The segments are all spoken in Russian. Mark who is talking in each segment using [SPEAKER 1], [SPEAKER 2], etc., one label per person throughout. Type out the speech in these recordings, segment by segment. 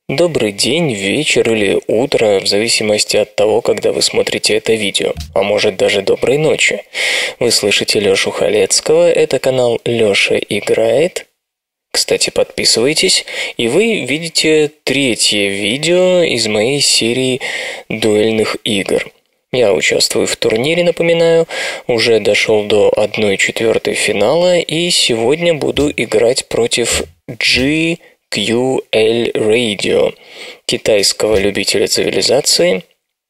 [SPEAKER 1] Добрый день, вечер или утро, в зависимости от того, когда вы смотрите это видео. А может даже доброй ночи. Вы слышите Лёшу Халецкого, это канал Лёша Играет. Кстати, подписывайтесь, и вы видите третье видео из моей серии дуэльных игр. Я участвую в турнире, напоминаю, уже дошел до 1/4 финала, и сегодня буду играть против GQL Radio, китайского любителя цивилизации.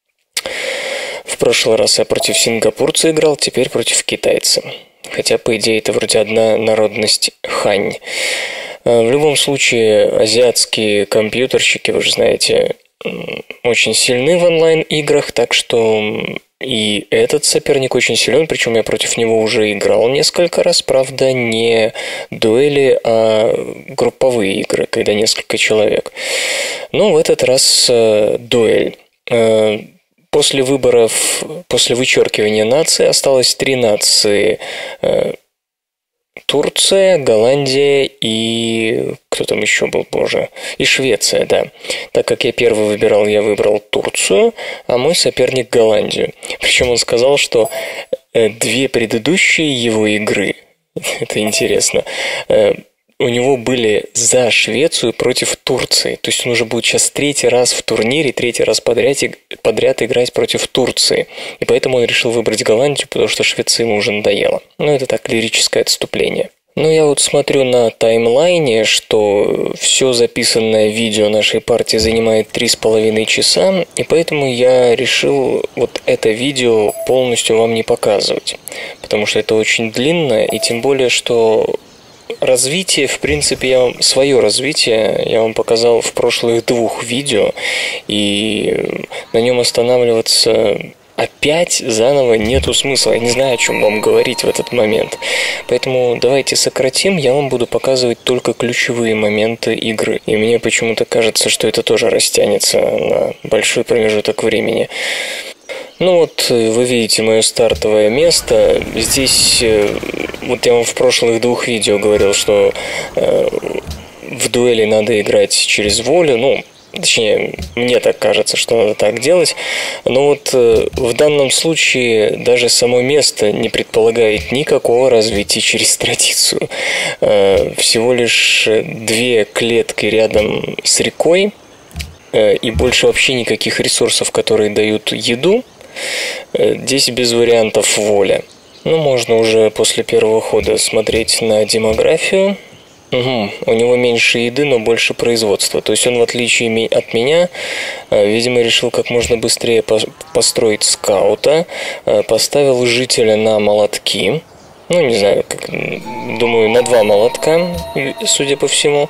[SPEAKER 1] В прошлый раз я против сингапурца играл, теперь против китайца. Хотя, по идее, это вроде одна народность хань. В любом случае, азиатские компьютерщики, вы же знаете, очень сильны в онлайн-играх, так что и этот соперник очень силен, причем я против него уже играл несколько раз, правда, не дуэли, а групповые игры, когда несколько человек. Но в этот раз дуэль. После выборов, после вычеркивания наций осталось 3 нации. Турция, Голландия и... Кто там еще был, боже? И Швеция, да. Так как я первый выбирал, я выбрал Турцию, а мой соперник Голландию. Причем он сказал, что 2 предыдущие его игры, это интересно, у него были за Швецию против Турции. То есть он уже будет сейчас 3-й раз в турнире, 3-й раз подряд играть против Турции. И поэтому он решил выбрать Голландию, потому что Швеция ему уже надоела. Ну, это так, лирическое отступление. Ну, я вот смотрю на таймлайне, что все записанное видео нашей партии занимает 3,5 часа, и поэтому я решил вот это видео полностью вам не показывать. Потому что это очень длинно, и тем более, что... Развитие, в принципе, свое развитие я вам показал в прошлых 2 видео, и на нем останавливаться опять заново нету смысла. Я не знаю, о чем вам говорить в этот момент. Поэтому давайте сократим, я вам буду показывать только ключевые моменты игры. И мне почему-то кажется, что это тоже растянется на большой промежуток времени. Ну вот, вы видите мое стартовое место. Здесь, вот я вам в прошлых 2 видео говорил, что в дуэли надо играть через волю. Ну, точнее, мне так кажется, что надо так делать. Но вот в данном случае даже само место не предполагает никакого развития через традицию. Всего лишь 2 клетки рядом с рекой. И больше вообще никаких ресурсов, которые дают еду. Здесь без вариантов воля. Ну, можно уже после первого хода смотреть на демографию. У него меньше еды, но больше производства. То есть он, в отличие от меня, видимо, решил как можно быстрее построить скаута. Поставил жителя на молотки. Ну, не знаю, думаю, на 2 молотка, судя по всему.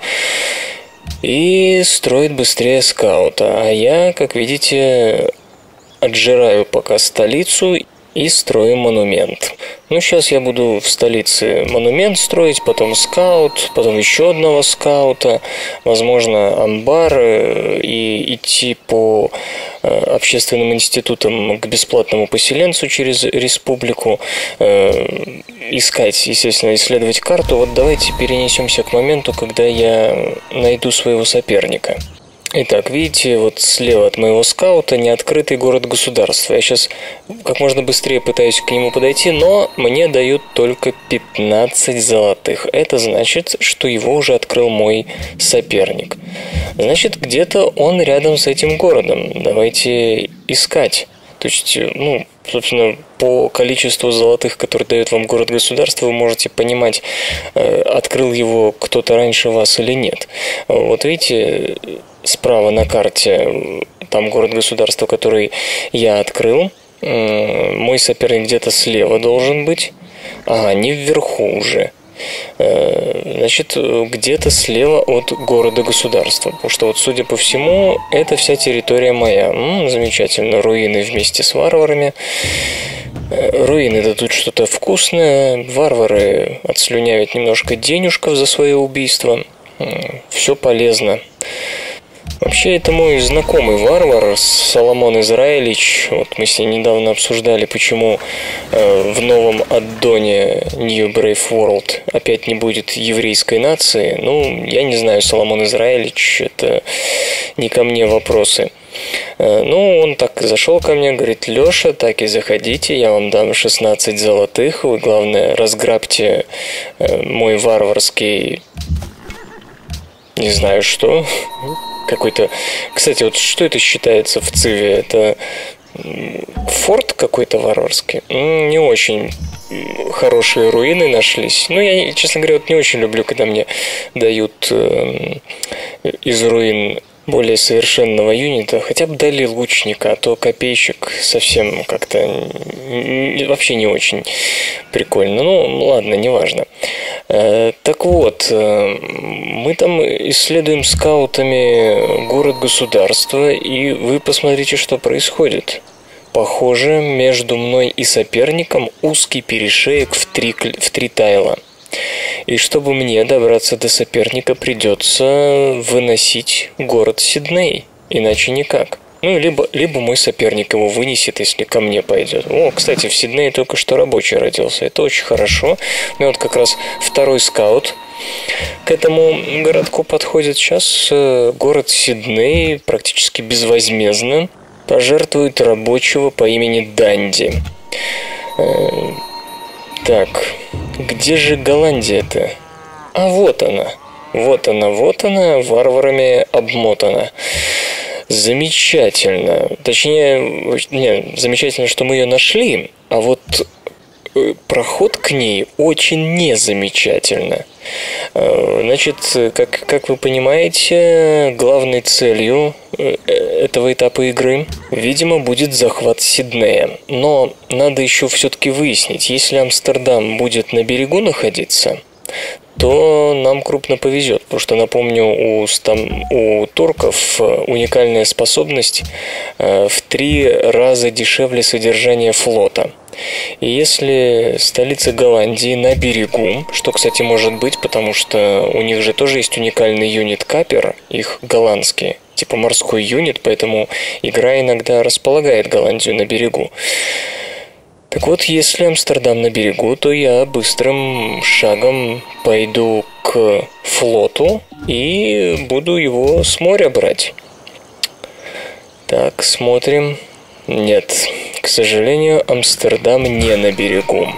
[SPEAKER 1] И строит быстрее скаута. А я, как видите, отжираю пока столицу и строю монумент. Ну, сейчас я буду в столице монумент строить, потом скаут, потом еще одного скаута, возможно, амбар, и идти по общественным институтам к бесплатному поселенцу через республику, искать, естественно, исследовать карту. Вот давайте перенесемся к моменту, когда я найду своего соперника. Итак, видите, вот слева от моего скаута неоткрытый город-государство. Я сейчас как можно быстрее пытаюсь к нему подойти, но мне дают только 15 золотых. Это значит, что его уже открыл мой соперник. Значит, где-то он рядом с этим городом. Давайте искать. То есть, ну, собственно, по количеству золотых, которые дает вам город-государство, вы можете понимать, открыл его кто-то раньше вас или нет. Вот видите, справа на карте там город-государство, который я открыл. Мой соперник где-то слева должен быть. Ага, не вверху уже. Значит, где-то слева от города-государства. Потому что, вот, судя по всему, это вся территория моя. Замечательно. Руины вместе с варварами. Руины дадут что-то вкусное. Варвары отслюнявят немножко денежков за свое убийство. Все полезно. Вообще, это мой знакомый варвар, Соломон Израилевич. Вот мы с ним недавно обсуждали, почему в новом аддоне New Brave World опять не будет еврейской нации. Ну, я не знаю, Соломон Израилевич, это не ко мне вопросы. Ну, он так зашел ко мне, говорит: Леша, так и заходите, я вам дам 16 золотых, вы, главное, разграбьте мой варварский... Не знаю что. Какой-то... Кстати, вот что это считается в Циве? Это форт какой-то варварский? Не очень хорошие руины нашлись. Ну, я, честно говоря, вот не очень люблю, когда мне дают из руин более совершенного юнита, хотя бы дали лучника, а то копейщик совсем как-то вообще не очень прикольно. Ну, ладно, неважно. Так вот, мы там исследуем скаутами город-государство, и вы посмотрите, что происходит. Похоже, между мной и соперником узкий перешеек в три тайла. И чтобы мне добраться до соперника, придется выносить город Сидней. Иначе никак. Ну, либо мой соперник его вынесет, если ко мне пойдет. О, кстати, в Сиднее только что рабочий родился. Это очень хорошо. У меня вот как раз второй скаут к этому городку подходит. Сейчас город Сидней практически безвозмездно пожертвует рабочего по имени Данди. Так, где же Голландия-то? А вот она. Вот она, варварами обмотана. Замечательно. Точнее, замечательно, что мы ее нашли, а вот проход к ней очень незамечательно. Значит, как вы понимаете, главной целью этого этапа игры, видимо, будет захват Сиднея. Но надо еще все-таки выяснить, если Амстердам будет на берегу находиться, то нам крупно повезет, потому что, напомню, у турков уникальная способность в 3 раза дешевле содержания флота. И если столица Голландии на берегу, что, кстати, может быть, потому что у них же тоже есть уникальный юнит Капер, их голландский, типа морской юнит, поэтому игра иногда располагает Голландию на берегу. Так вот, если Амстердам на берегу, то я быстрым шагом пойду к флоту и буду его с моря брать. Так, смотрим. Нет, к сожалению, Амстердам не на берегу.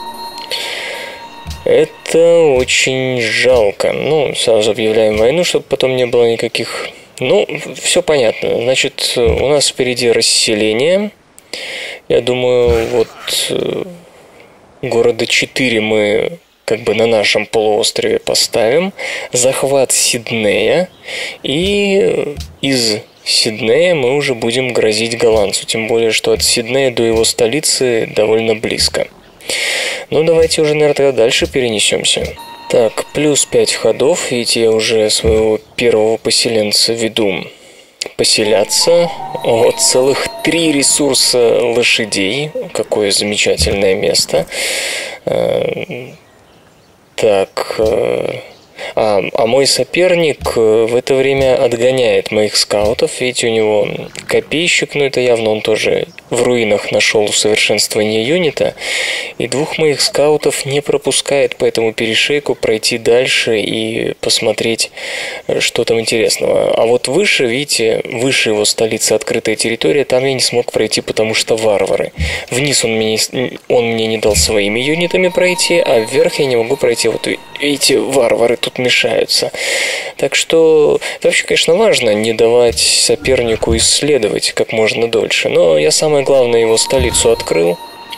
[SPEAKER 1] Это очень жалко. Ну, сразу объявляем войну, чтобы потом не было никаких... Ну, все понятно. Значит, у нас впереди расселение. Я думаю, вот города 4 мы как бы на нашем полуострове поставим. Захват Сиднея. И из Сиднея мы уже будем грозить голландцу. Тем более, что от Сиднея до его столицы довольно близко. Ну, давайте уже, наверное, тогда дальше перенесемся. Так, плюс 5 ходов. Видите, я уже своего первого поселенца веду поселяться. Вот целых 3 ресурса лошадей. Какое замечательное место. Так... А мой соперник в это время отгоняет моих скаутов. Видите, у него копейщик, но это явно он тоже в руинах нашел усовершенствование юнита. И 2 моих скаутов не пропускает по этому перешейку пройти дальше и посмотреть, что там интересного. А вот выше, видите, выше его столицы открытая территория, там я не смог пройти, потому что варвары. Вниз он мне не дал своими юнитами пройти, а вверх я не могу пройти. Вот видите, варвары тут мешаются. Так что это вообще, конечно, важно не давать сопернику исследовать как можно дольше. Но я самое главное его столицу открыл,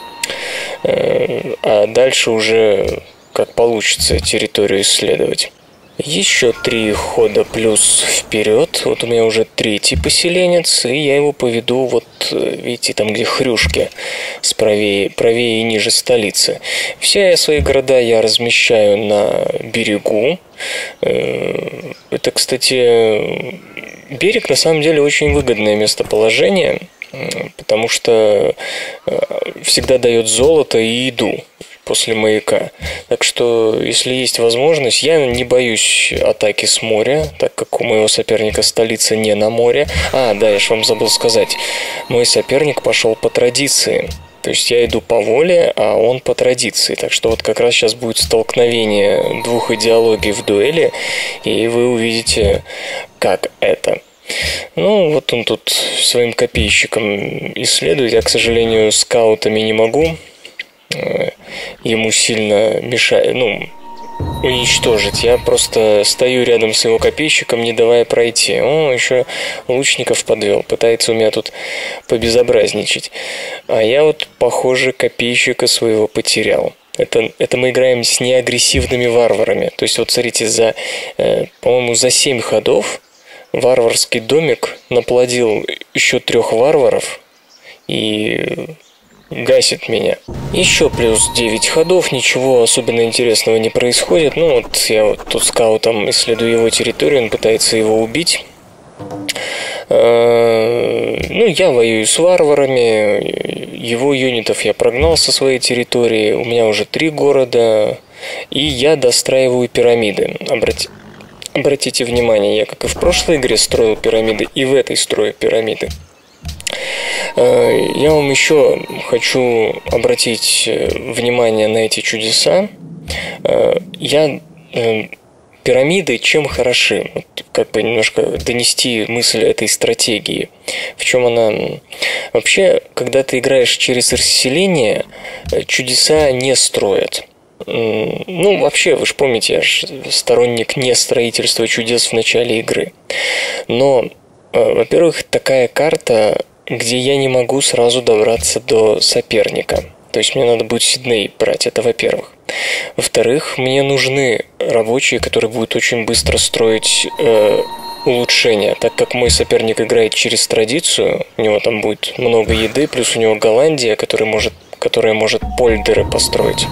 [SPEAKER 1] а дальше уже как получится территорию исследовать. Еще 3 хода плюс вперед. Вот у меня уже 3-й поселенец, и я его поведу, вот видите, там где хрюшки, правее и ниже столицы. Все свои города я размещаю на берегу. Это, кстати, берег на самом деле очень выгодное местоположение, потому что всегда дает золото и еду после маяка. Так что, если есть возможность, я не боюсь атаки с моря, так как у моего соперника столица не на море. А, да, я же вам забыл сказать. Мой соперник пошел по традиции. То есть я иду по воле, а он по традиции. Так что вот как раз сейчас будет столкновение 2 идеологий в дуэли, и вы увидите, как это. Ну, вот он тут своим копейщиком исследует. Я, к сожалению, скаутами не могу. Ему сильно мешает, уничтожить. Я просто стою рядом с его копейщиком, не давая пройти. Он еще лучников подвел, пытается у меня тут побезобразничать. А я вот, похоже, копейщика своего потерял. Это мы играем с неагрессивными варварами. То есть, вот смотрите, по-моему, за 7 ходов варварский домик наплодил еще 3 варваров и гасит меня. Еще плюс 9 ходов, ничего особенно интересного не происходит. Ну вот я вот тут скаутом исследую его территорию, он пытается его убить. Я воюю с варварами, его юнитов я прогнал со своей территории, у меня уже 3 города, и я достраиваю пирамиды. Обратите внимание, я, как и в прошлой игре, строил пирамиды, и в этой строю пирамиды. Я вам еще хочу обратить внимание на эти чудеса. Пирамиды чем хороши? Как бы немножко донести мысль этой стратегии. В чем она? Вообще, когда ты играешь через расселение, чудеса не строят. Вообще, вы же помните, я же сторонник не строительства чудес в начале игры. Но, во-первых, такая карта, где я не могу сразу добраться до соперника. То есть мне надо будет Сидней брать, это во-первых. Во-вторых, мне нужны рабочие, которые будут очень быстро строить улучшения. Так как мой соперник играет через традицию, у него там будет много еды, плюс у него Голландия, которая может польдеры построить.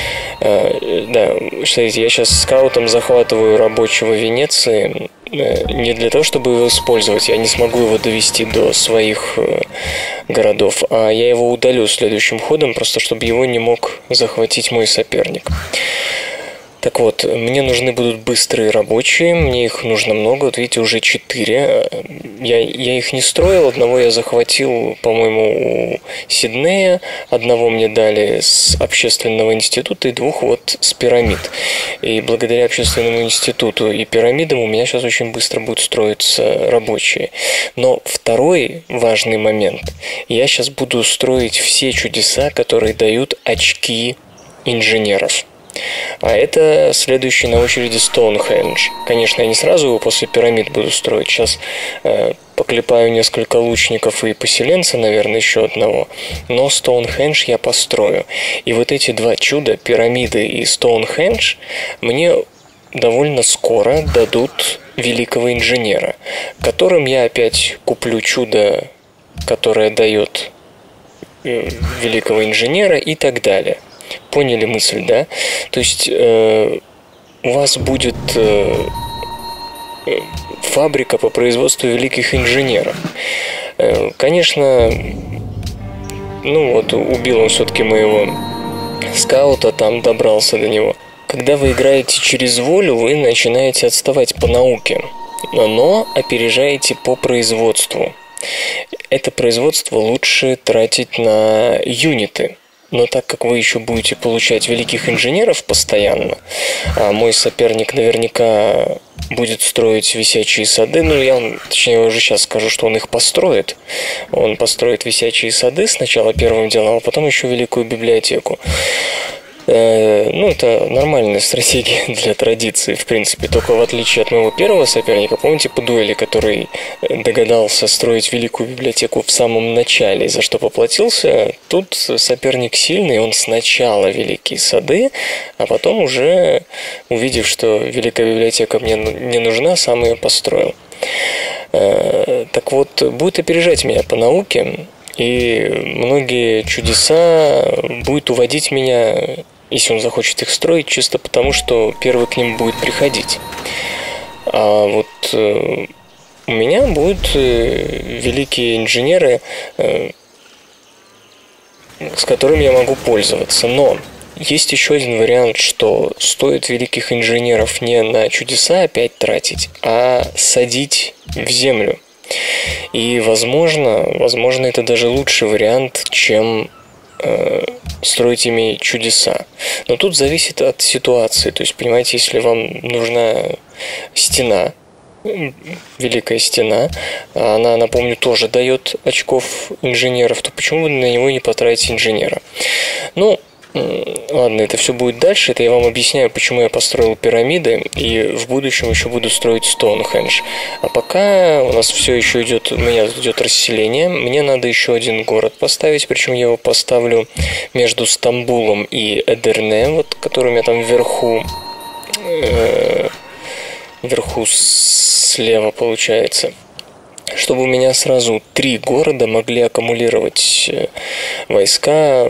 [SPEAKER 1] Да, смотрите, я сейчас скаутом захватываю рабочего Венеции не для того, чтобы его использовать, я не смогу его довести до своих городов, а я его удалю следующим ходом, просто чтобы его не мог захватить мой соперник. Так вот, мне нужны будут быстрые рабочие, мне их нужно много, вот видите, уже 4. Я их не строил, одного я захватил, по-моему, у Сиднея, одного мне дали с общественного института и 2 вот с пирамид. И благодаря общественному институту и пирамидам у меня сейчас очень быстро будут строиться рабочие. Но второй важный момент, я сейчас буду строить все чудеса, которые дают очки инженеров. А это следующий на очереди Стоунхендж. Конечно, я не сразу его после пирамид буду строить. Сейчас поклепаю несколько лучников и поселенца, наверное, еще одного. Но Стоунхендж я построю. И вот эти 2 чуда, пирамиды и Стоунхендж, мне довольно скоро дадут великого инженера, которым я опять куплю чудо, которое дает великого инженера и так далее. Поняли мысль, да? То есть у вас будет фабрика по производству великих инженеров. Конечно, убил он все-таки моего скаута, там добрался до него. Когда вы играете через волю, вы начинаете отставать по науке, но опережаете по производству. Это производство лучше тратить на юниты. Но так как вы еще будете получать великих инженеров постоянно, а мой соперник наверняка будет строить висячие сады, я уже сейчас скажу, что он их построит. Он построит висячие сады сначала первым делом, а потом еще великую библиотеку. Это нормальная стратегия для традиции, в принципе. Только в отличие от моего первого соперника, помните по дуэли, который догадался строить великую библиотеку в самом начале, за что поплатился, тут соперник сильный, он сначала великие сады, а потом уже, увидев, что великая библиотека мне не нужна, сам ее построил. Так вот, будет опережать меня по науке, и многие чудеса будет уводить меня, если он захочет их строить, чисто потому, что первый к ним будет приходить. А вот у меня будут великие инженеры, с которыми я могу пользоваться. Но есть еще один вариант, что стоит великих инженеров не на чудеса опять тратить, а садить в землю. И, возможно, это даже лучший вариант, чем строить ими чудеса. Но тут зависит от ситуации. То есть, понимаете, если вам нужна стена, Великая Стена, она, напомню, тоже дает очков инженеров, то почему вы на него не потратите инженера? Ну, ладно, это все будет дальше. Это я вам объясняю, почему я построил пирамиды, и в будущем еще буду строить Стоунхендж. А пока у нас все еще идет, у меня идет расселение. Мне надо еще один город поставить, причем я его поставлю между Стамбулом и Эдирне, вот, который у меня там вверху слева получается, чтобы у меня сразу 3 города могли аккумулировать войска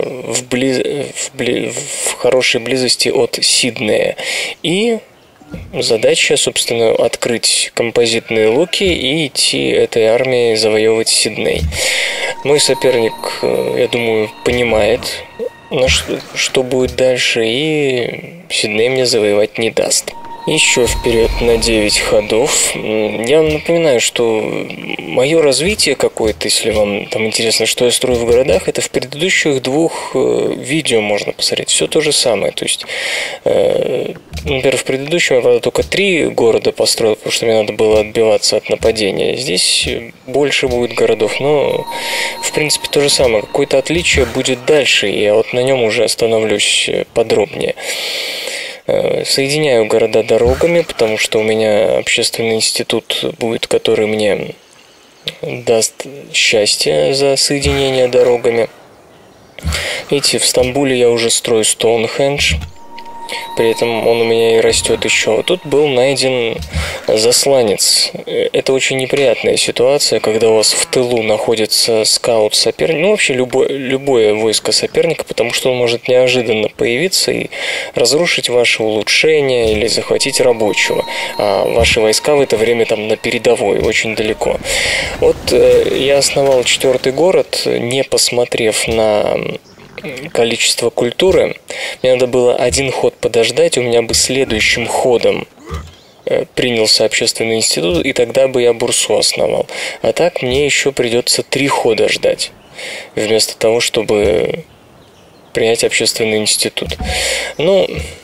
[SPEAKER 1] в хорошей близости от Сиднея. И задача, собственно, открыть композитные луки и идти этой армией завоевывать Сидней. Мой соперник, я думаю, понимает, что будет дальше, и Сидней мне завоевать не даст. Еще вперед на 9 ходов. Я вам напоминаю, что мое развитие какое-то, если вам там интересно, что я строю в городах, это в предыдущих 2 видео можно посмотреть. Все то же самое. То есть, например, в предыдущем я, правда, только 3 города построил, потому что мне надо было отбиваться от нападения. Здесь больше будет городов, но, в принципе, то же самое. Какое-то отличие будет дальше, и я вот на нем уже остановлюсь подробнее. Соединяю города дорогами, потому что у меня общественный институт будет, который мне даст счастье за соединение дорогами. Видите, в Стамбуле я уже строю Стоунхендж. При этом он у меня и растет еще. Тут был найден засланец. Это очень неприятная ситуация, когда у вас в тылу находится скаут соперника, ну вообще любое войско соперника, потому что он может неожиданно появиться и разрушить ваше улучшение или захватить рабочего. А ваши войска в это время там на передовой, очень далеко. Вот я основал 4-й город, не посмотрев на количество культуры. Мне надо было 1 ход подождать, у меня бы следующим ходом принялся общественный институт, и тогда бы я бурсу основал. А так мне еще придется 3 хода ждать, вместо того, чтобы принять общественный институт. Ну,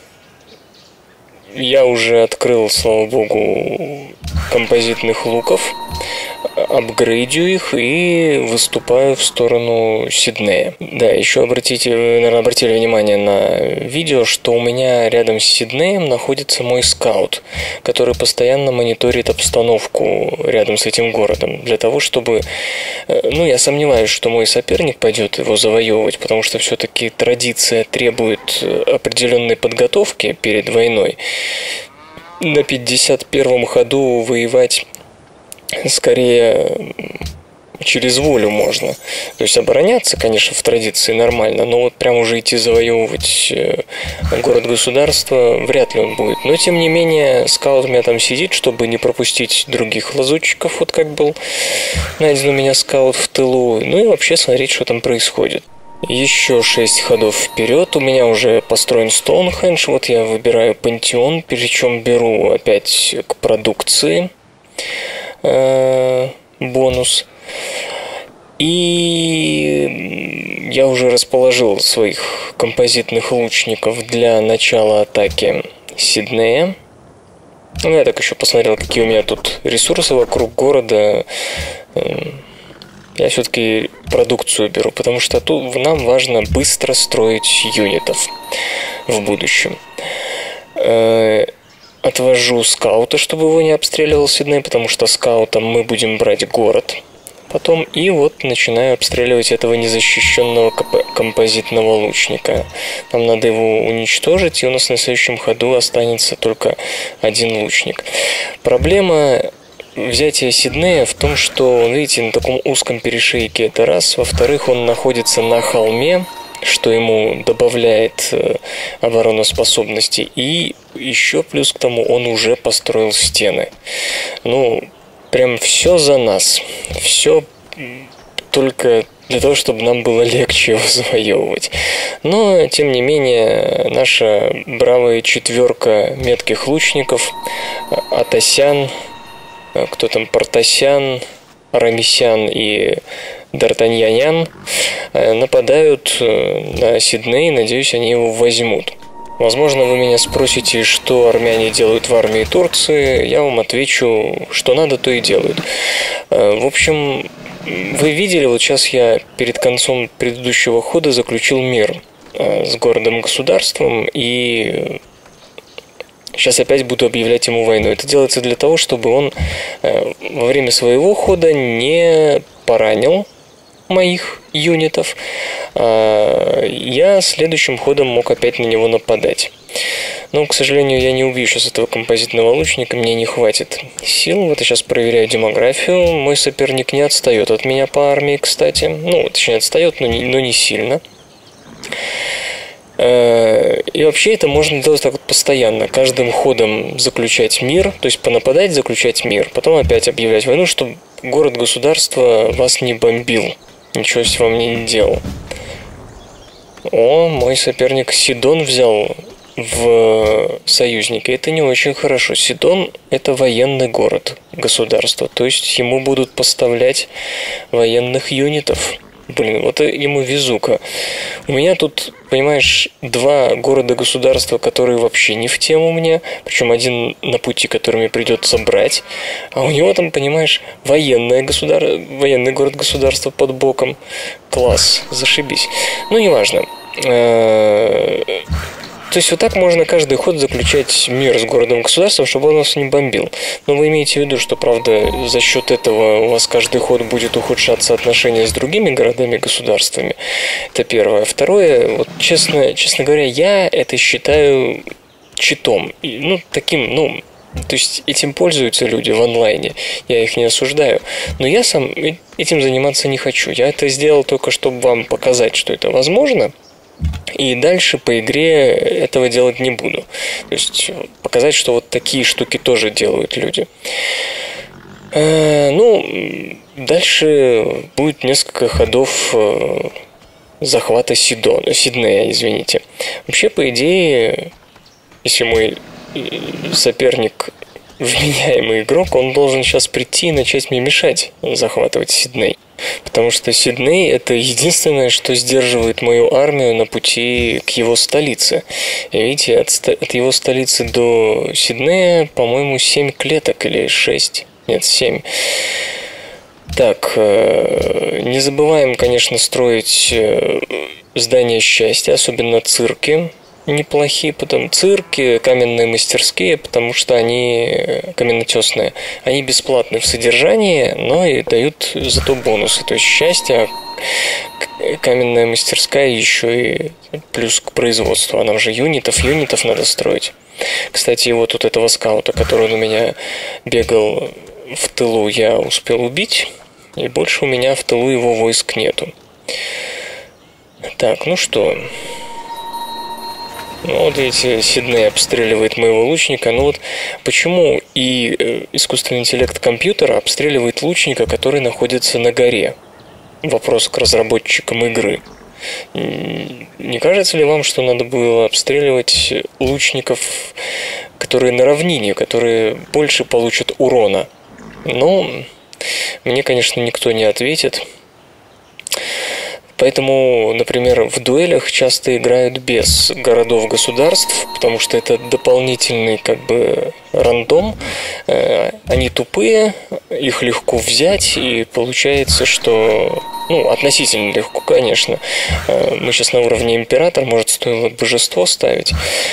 [SPEAKER 1] я уже открыл, слава богу, композитных луков, апгрейдю их и выступаю в сторону Сиднея. Да, еще вы, наверное, обратили внимание на видео, что у меня рядом с Сиднеем находится мой скаут, который постоянно мониторит обстановку рядом с этим городом, для того, чтобы... Ну, я сомневаюсь, что мой соперник пойдет его завоевывать, потому что все-таки традиция требует определенной подготовки перед войной. На 51-м ходу воевать скорее через волю можно. То есть обороняться, конечно, в традиции нормально, но вот прям уже идти завоевывать город-государство вряд ли он будет. Но, тем не менее, скаут у меня там сидит, чтобы не пропустить других лазутчиков, вот как был найден у меня скаут в тылу, ну и вообще смотреть, что там происходит. Еще 6 ходов вперед. У меня уже построен Стоунхендж. Вот я выбираю Пантеон, причем беру опять к продукции бонус. И я уже расположил своих композитных лучников для начала атаки Сиднея. Ну, я так еще посмотрел, какие у меня тут ресурсы вокруг города. Я все-таки продукцию беру, потому что тут нам важно быстро строить юнитов в будущем. Отвожу скаута, чтобы его не обстреливал Сидней, потому что скаутом мы будем брать город. Потом и вот начинаю обстреливать этого незащищенного композитного лучника. Нам надо его уничтожить, и у нас на следующем ходу останется только 1 лучник. Проблема взятия Сиднея в том, что, видите, на таком узком перешейке это раз. Во-вторых, он находится на холме, что ему добавляет обороноспособности. И еще плюс к тому, он уже построил стены. Ну, прям все за нас. Все только для того, чтобы нам было легче его завоевывать. Но, тем не менее, наша бравая 4 метких лучников, Атасян, кто там, Партасян, Арамисян и Д'Артаньянян, нападают на Сидней, надеюсь, они его возьмут. Возможно, вы меня спросите, что армяне делают в армии Турции. Я вам отвечу, что надо, то и делают. В общем, вы видели, вот сейчас я перед концом предыдущего хода заключил мир с городом-государством, и сейчас опять буду объявлять ему войну. Это делается для того, чтобы он во время своего хода не поранил моих юнитов, я следующим ходом мог опять на него нападать. Но, к сожалению, я не убью сейчас этого композитного лучника, мне не хватит сил. Вот я сейчас проверяю демографию. Мой соперник не отстает от меня по армии, кстати. Ну, точнее, отстает, но не сильно. И вообще это можно делать так вот постоянно, каждым ходом заключать мир, то есть понападать, заключать мир, потом опять объявлять войну, чтобы город-государство вас не бомбил, ничего себе вам не делал. О, мой соперник Сидон взял в союзника. Это не очень хорошо. Сидон – это военный город, государство, то есть ему будут поставлять военных юнитов. Блин, вот ему везука. У меня тут, понимаешь, два города-государства, которые вообще не в тему мне, причем один на пути, который мне придется брать, а у него там, понимаешь, военный город-государство под боком. Класс, зашибись. Ну, неважно. То есть вот так можно каждый ход заключать мир с городом-государством, чтобы он вас не бомбил. Но вы имеете в виду, что, правда, за счет этого у вас каждый ход будет ухудшаться отношения с другими городами-государствами. Это первое. Второе, вот честно говоря, я это считаю читом. То есть этим пользуются люди в онлайне, я их не осуждаю, но я сам этим заниматься не хочу. Я это сделал только, чтобы вам показать, что это возможно, и дальше по игре этого делать не буду. То есть показать, что вот такие штуки тоже делают люди. Дальше будет несколько ходов захвата Сиднея, извините. Вообще, по идее, если мой соперник вменяемый игрок, он должен сейчас прийти и начать мне мешать захватывать Сидней. Потому что Сидней – это единственное, что сдерживает мою армию на пути к его столице. И видите, от его столицы до Сиднея, по-моему, 7 клеток или 6. Нет, 7. Так, не забываем, конечно, строить здания счастья, особенно цирки. Неплохие, потом цирки, каменные мастерские, потому что они каменотесные. Они бесплатны в содержании, но и дают зато бонусы. То есть счастье, каменная мастерская еще и плюс к производству. А нам же юнитов надо строить. Кстати, вот тут этого скаута, который у меня бегал в тылу, я успел убить. И больше у меня в тылу его войск нету. Так, ну что... Вот видите, Сидней обстреливает моего лучника. Ну вот почему и искусственный интеллект компьютера обстреливает лучника, который находится на горе? Вопрос к разработчикам игры. Не кажется ли вам, что надо было обстреливать лучников, которые на равнине, которые больше получат урона? Но мне, конечно, никто не ответит. Поэтому, например, в дуэлях часто играют без городов-государств, потому что это дополнительный рандом. Они тупые, их легко взять, и получается, что... относительно легко, конечно. Мы сейчас на уровне император, может, стоило божество ставить.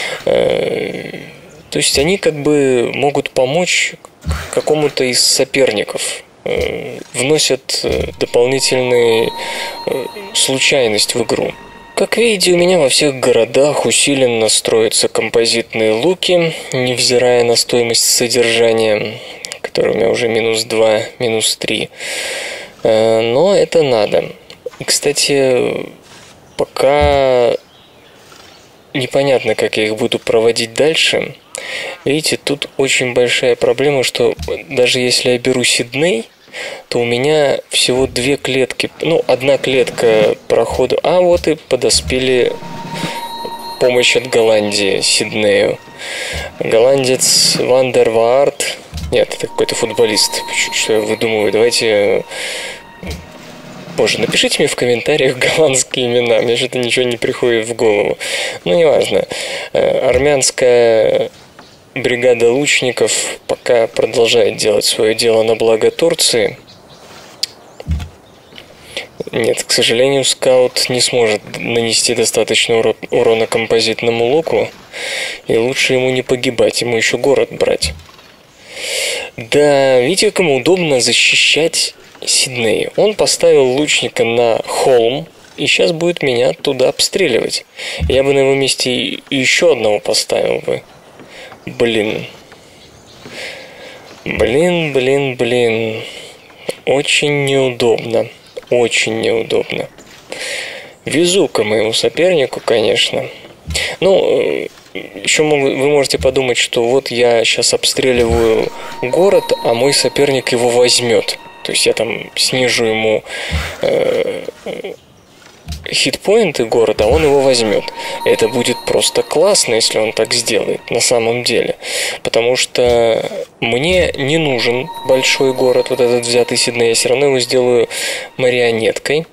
[SPEAKER 1] То есть они могут помочь какому-то из соперников. Вносят дополнительную случайность в игру. Как видите, у меня во всех городах усиленно строятся композитные луки, невзирая на стоимость содержания, которая у меня уже -2, -3. Но это надо. И, кстати, пока непонятно, как я их буду проводить дальше. Видите, тут очень большая проблема, что даже если я беру Сидней, то у меня всего 2 клетки, 1 клетка прохода. А вот и подоспели помощь от Голландии Сиднею. Голландец Ван дер Ваарт. Нет, это какой-то футболист. Что я выдумываю? Давайте Боже, напишите мне в комментариях голландские имена, мне что-то ничего не приходит в голову. Ну, неважно. Армянская бригада лучников пока продолжает делать свое дело на благо Турции. Нет, к сожалению, скаут не сможет нанести достаточно урона композитному луку, и лучше ему не погибать, ему еще город брать. Да, видите, как ему удобно защищать Сидней. Он поставил лучника на холм, и сейчас будет меня туда обстреливать. Я бы на его месте еще одного поставил бы. Блин. Очень неудобно. Очень неудобно. Везука моему сопернику, конечно. Ну, еще вы можете подумать, что вот я сейчас обстреливаю город, а мой соперник его возьмет. То есть я там снижу ему хитпоинты города, а он его возьмет. Это будет просто классно, если он так сделает, на самом деле. Потому что мне не нужен большой город, вот этот взятый Сидней. Я все равно его сделаю марионеткой.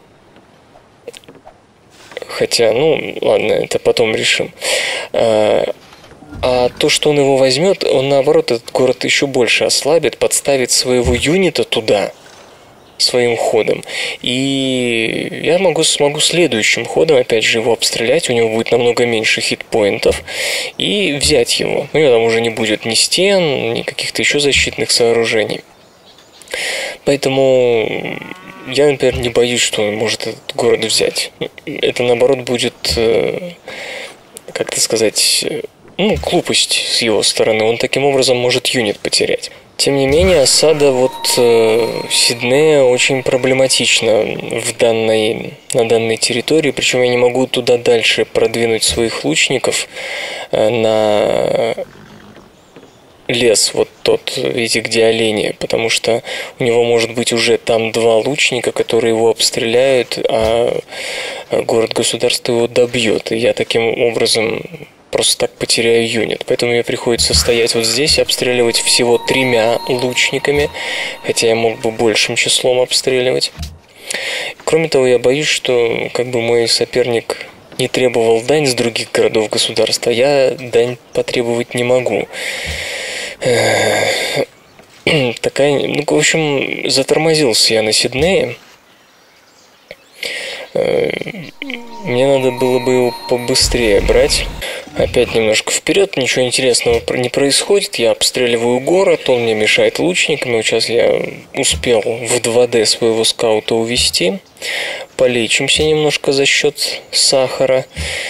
[SPEAKER 1] Хотя, ну, ладно, это потом решим. А то, что он его возьмет, он, наоборот, этот город еще больше ослабит, подставит своего юнита туда, своим ходом. И я смогу следующим ходом, опять же, его обстрелять, у него будет намного меньше хитпоинтов, и взять его. У него там уже не будет ни стен, ни каких-то еще защитных сооружений. Поэтому я, например, не боюсь, что он может этот город взять. Это, наоборот, будет, как-то сказать, глупость с его стороны. Он таким образом может юнит потерять. Тем не менее, осада Сиднея очень проблематична на данной территории, причем я не могу туда дальше продвинуть своих лучников на лес, вот тот, видите, где олени, потому что у него может быть уже там 2 лучника, которые его обстреляют, а город-государство его добьет, и я таким образом просто так потеряю юнит. Поэтому мне приходится стоять вот здесь и обстреливать всего 3 лучниками, хотя я мог бы большим числом обстреливать. Кроме того, я боюсь, что мой соперник не требовал дань с других городов государства, а я дань потребовать не могу. В общем, затормозился я на Сиднее. Мне надо было бы его побыстрее брать. Опять немножко вперед, ничего интересного не происходит. Я обстреливаю город, он мне мешает лучниками. Вот сейчас я успел в 2D своего скаута увести. Полечимся немножко за счет сахара.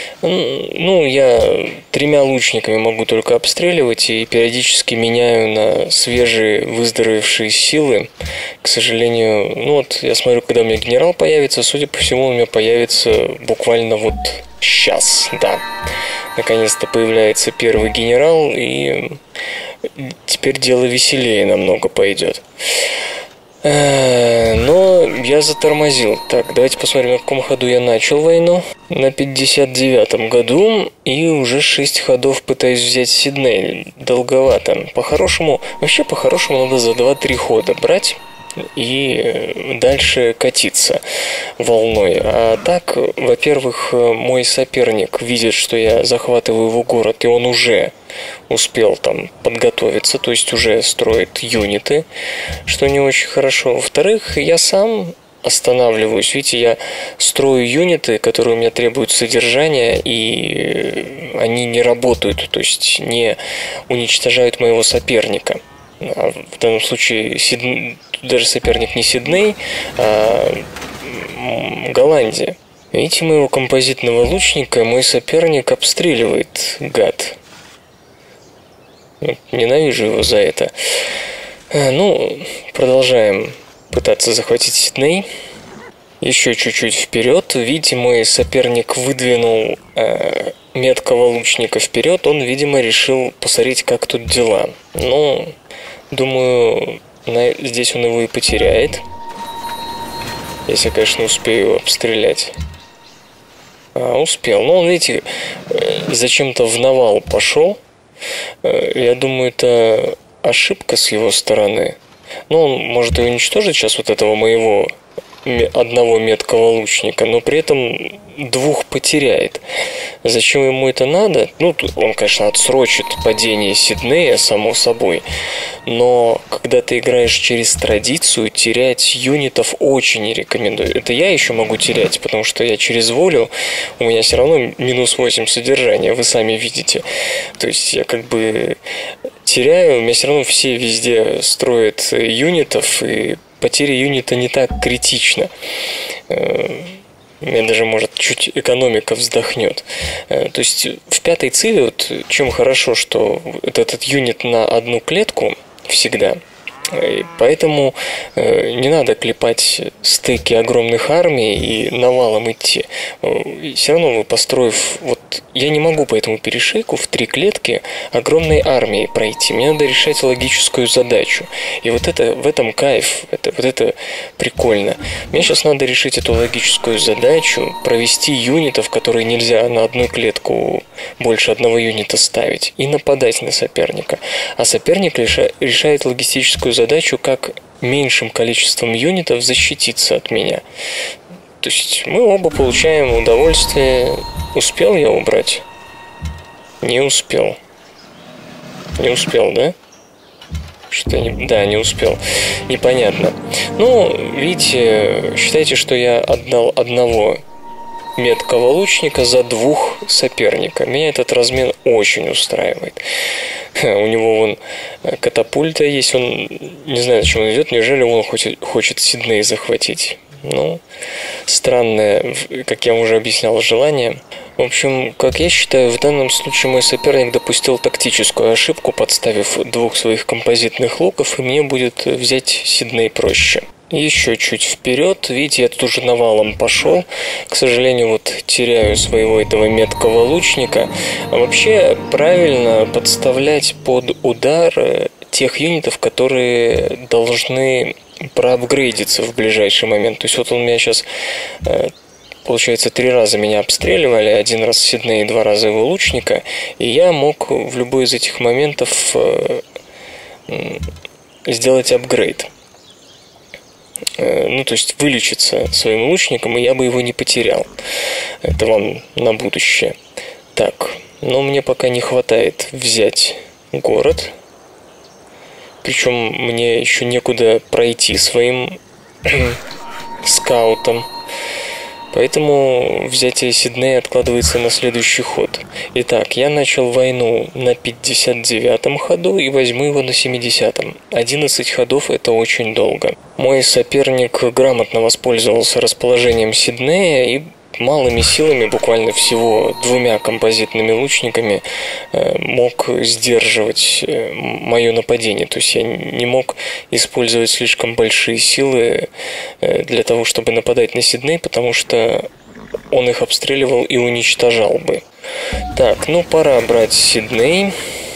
[SPEAKER 1] Я 3 лучниками могу только обстреливать и периодически меняю на свежие выздоровевшие силы. К сожалению, я смотрю, когда у меня генерал появится, судя по всему, он у меня появится буквально вот сейчас, да. Наконец-то появляется первый генерал, и теперь дело веселее намного пойдет. Но я затормозил. Так, давайте посмотрим, на каком ходу я начал войну. На 59-м году, и уже 6 ходов пытаюсь взять Сидней. Долговато. По-хорошему надо за 2-3 хода брать и дальше катиться волной. А так, во-первых, мой соперник видит, что я захватываю его город, и он уже успел там подготовиться, то есть уже строит юниты, что не очень хорошо. Во-вторых, я сам останавливаюсь. Видите, я строю юниты, которые у меня требуют содержания, и они не работают, то есть не уничтожают моего соперника. А в данном случае даже соперник не Сидней, а Голландия. Видите, моего композитного лучника мой соперник обстреливает, гад. Ненавижу его за это. Продолжаем пытаться захватить Сидней. Еще чуть-чуть вперед. Видите, мой соперник выдвинул меткого лучника вперед. Он, видимо, решил посмотреть, как тут дела. Думаю, здесь он его и потеряет. Если, конечно, успею его обстрелять. Успел. Он, видите, зачем-то в навал пошел. Я думаю, это ошибка с его стороны. Он может и уничтожить сейчас вот этого моего одного меткого лучника, но при этом двух потеряет. Зачем ему это надо? Ну, он, конечно, отсрочит падение Сиднея, само собой, но когда ты играешь через традицию, терять юнитов очень не рекомендую. Это я еще могу терять, потому что я через волю, у меня все равно минус 8 содержания, вы сами видите. То есть я как бы теряю, у меня все равно все везде строят юнитов, и потеря юнита не так критична. У меня даже, может, чуть экономика вздохнет. То есть в пятой циве, вот чем хорошо, что этот юнит на одну клетку всегда. И поэтому не надо клепать стыки огромных армий и навалом идти. И все равно вы, построив... Вот я не могу по этому перешейку в 3 клетки огромной армией пройти. Мне надо решать логическую задачу. И вот это, в этом кайф, вот это прикольно. Мне сейчас надо решить эту логическую задачу, провести юнитов, которые нельзя на одну клетку больше одного юнита ставить, и нападать на соперника. А соперник решает логистическую задачу, как меньшим количеством юнитов защититься от меня. То есть мы оба получаем удовольствие. Успел я убрать? Не успел. Не успел, да? Что не... Да, не успел. Непонятно. Ну, видите, считайте, что я отдал одного меткого лучника за 2 соперника. Меня этот размен очень устраивает. У него вон катапульта есть, он не знаю, зачем он идет, неужели он хочет Сидней захватить? Ну, странное, как я уже объяснял, желание. В общем, как я считаю, в данном случае мой соперник допустил тактическую ошибку, подставив 2 своих композитных луков, и мне будет взять Сидней проще. Еще чуть вперед, видите, я тут уже навалом пошел. К сожалению, вот теряю своего этого меткого лучника. А вообще правильно подставлять под удар тех юнитов, которые должны проапгрейдиться в ближайший момент. То есть вот он меня сейчас, получается, 3 раза меня обстреливали, 1 раз Сидней и 2 раза его лучника, и я мог в любой из этих моментов сделать апгрейд. Ну, то есть вылечиться своим лучником, и я бы его не потерял. Это вам на будущее. Так, но мне пока не хватает взять город. Причем мне еще некуда пройти своим скаутом. Поэтому взятие Сиднея откладывается на следующий ход. Итак, я начал войну на 59-м ходу и возьму его на 70-м. 11 ходов – это очень долго. Мой соперник грамотно воспользовался расположением Сиднея и малыми силами, буквально всего 2 композитными лучниками, мог сдерживать мое нападение. То есть я не мог использовать слишком большие силы для того, чтобы нападать на Сидней, потому что он их обстреливал и уничтожал бы. Так, ну пора брать Сидней.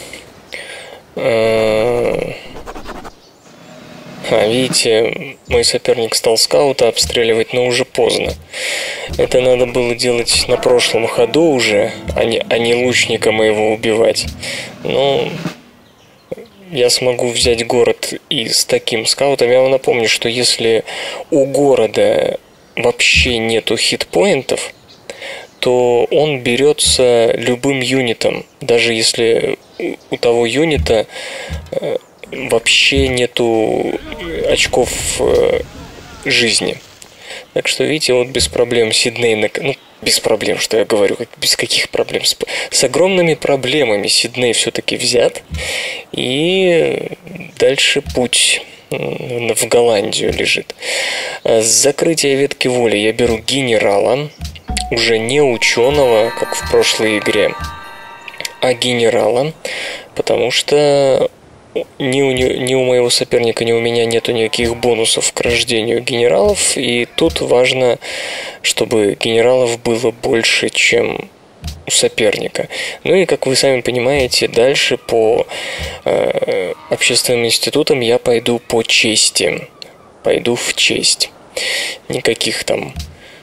[SPEAKER 1] Видите, мой соперник стал скаута обстреливать, но уже поздно. Это надо было делать на прошлом ходу уже, а не лучника моего убивать. Но я смогу взять город и с таким скаутом. Я вам напомню, что если у города вообще нету хитпоинтов, то он берется любым юнитом, даже если у того юнита вообще нету очков жизни. Так что, видите, вот без проблем Сидней... Ну, без проблем, что я говорю, без каких проблем. С огромными проблемами Сидней все-таки взят. И дальше путь в Голландию лежит. С закрытия ветки воли я беру генерала, уже не ученого, как в прошлой игре, а генерала, потому что ни у моего соперника, ни у меня нету никаких бонусов к рождению генералов, и тут важно, чтобы генералов было больше, чем у соперника. Ну и, как вы сами понимаете, дальше по общественным институтам я пойду по чести. Пойду в честь. Никаких там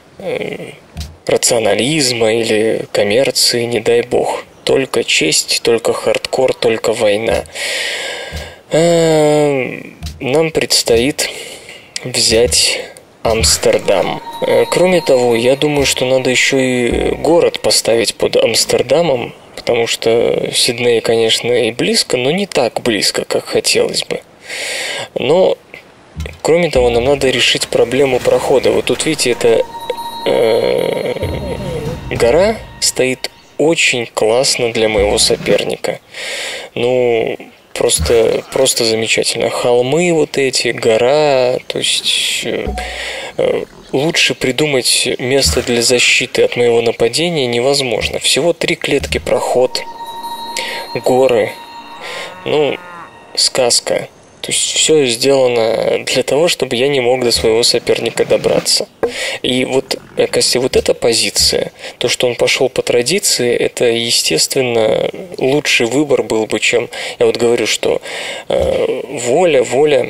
[SPEAKER 1] рационализма или коммерции, не дай бог. Только честь, только хардкор, только война. Нам предстоит взять Амстердам. Кроме того, я думаю, что надо еще и город поставить под Амстердамом, потому что Сидней, конечно, и близко, но не так близко, как хотелось бы. Но, кроме того, нам надо решить проблему прохода. Вот тут, видите, эта гора стоит очень классно для моего соперника. Ну, просто замечательно. Холмы вот эти, гора, то есть лучше придумать место для защиты от моего нападения невозможно. Всего 3 клетки проход, горы, ну, сказка. То есть все сделано для того, чтобы я не мог до своего соперника добраться. И вот, кажется, вот эта позиция, то, что он пошел по традиции, это, естественно, лучший выбор был бы, чем... Я вот говорю, что воля,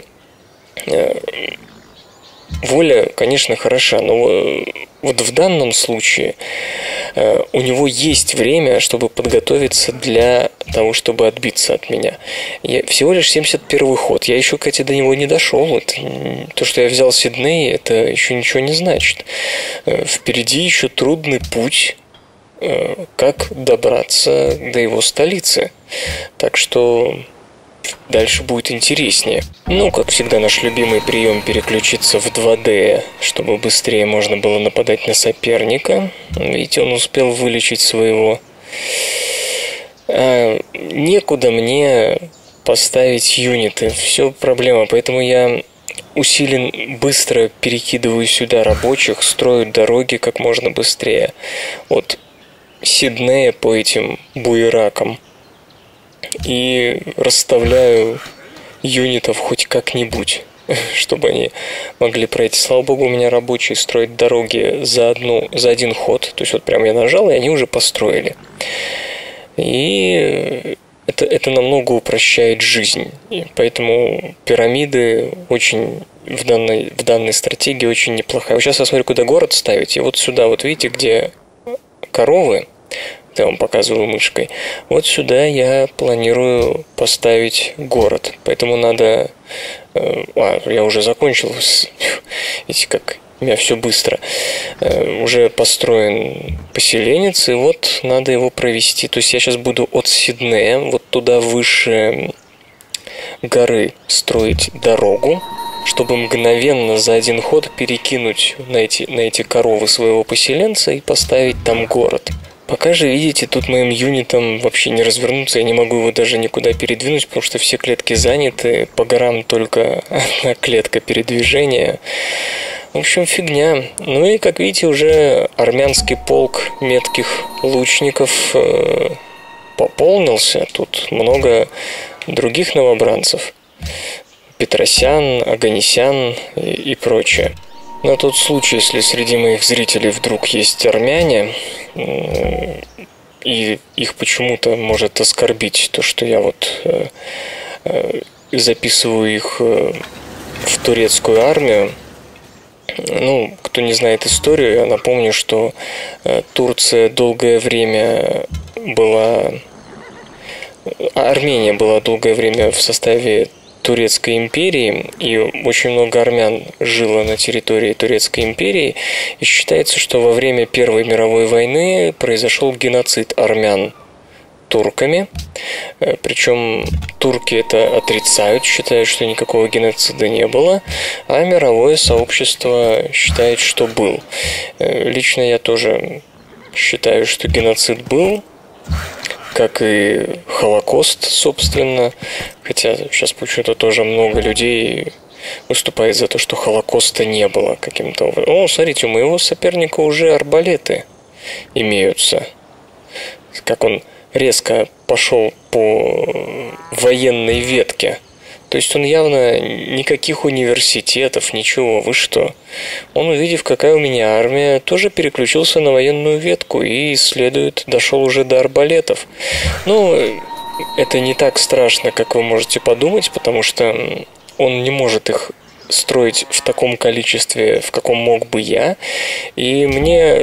[SPEAKER 1] конечно, хороша, но вот в данном случае у него есть время, чтобы подготовиться для того, чтобы отбиться от меня. Всего лишь 71-й ход. Я еще, кстати, до него не дошел. То, что я взял Сидней, это еще ничего не значит. Впереди еще трудный путь, как добраться до его столицы. Так что... дальше будет интереснее. Ну, как всегда, наш любимый прием переключиться в 2D, чтобы быстрее можно было нападать на соперника. Видите, он успел вылечить своего. Некуда мне поставить юниты. Все проблема, поэтому я усилен быстро перекидываю сюда рабочих, строю дороги как можно быстрее. От Сиднея по этим буеракам. И расставляю юнитов хоть как-нибудь, чтобы они могли пройти. Слава богу, у меня рабочие строят дороги за один ход. То есть вот прям я нажал, и они уже построили. И это намного упрощает жизнь. И поэтому пирамиды очень в данной стратегии очень неплохая. Вот сейчас я смотрю, куда город ставить. И вот сюда, вот видите, где коровы, я вам показываю мышкой. Вот сюда я планирую поставить город. Поэтому надо... я уже закончил. Видите, как у меня все быстро. Уже построен поселенец, и вот надо его провести. То есть я сейчас буду от Сиднея вот туда выше горы строить дорогу, чтобы мгновенно за один ход перекинуть на эти коровы своего поселенца и поставить там город. Пока же, видите, тут моим юнитом вообще не развернуться, я не могу его даже никуда передвинуть, потому что все клетки заняты, по горам только одна клетка передвижения. В общем, фигня. Ну и, как видите, уже армянский полк метких лучников пополнился. Тут много других новобранцев. Петросян, Оганесян и прочее. На тот случай, если среди моих зрителей вдруг есть армяне, и их почему-то может оскорбить то, что я вот записываю их в турецкую армию. Ну, кто не знает историю, я напомню, что Турция долгое время была... Армения была долгое время в составе Турецкой империи, и очень много армян жило на территории Турецкой империи, и считается, что во время Первой мировой войны произошел геноцид армян турками, причем турки это отрицают, считают, что никакого геноцида не было, а мировое сообщество считает, что был. Лично я тоже считаю, что геноцид был, как и Холокост, собственно. Хотя сейчас почему-то тоже много людей выступает за то, что Холокоста не было каким-то образом. О, смотрите, у моего соперника уже арбалеты имеются. Как он резко пошел по военной ветке. То есть он явно никаких университетов, ничего, вы что? Он, увидев, какая у меня армия, тоже переключился на военную ветку и дошел уже до арбалетов. Ну, это не так страшно, как вы можете подумать, потому что он не может их строить в таком количестве, в каком мог бы я. И мне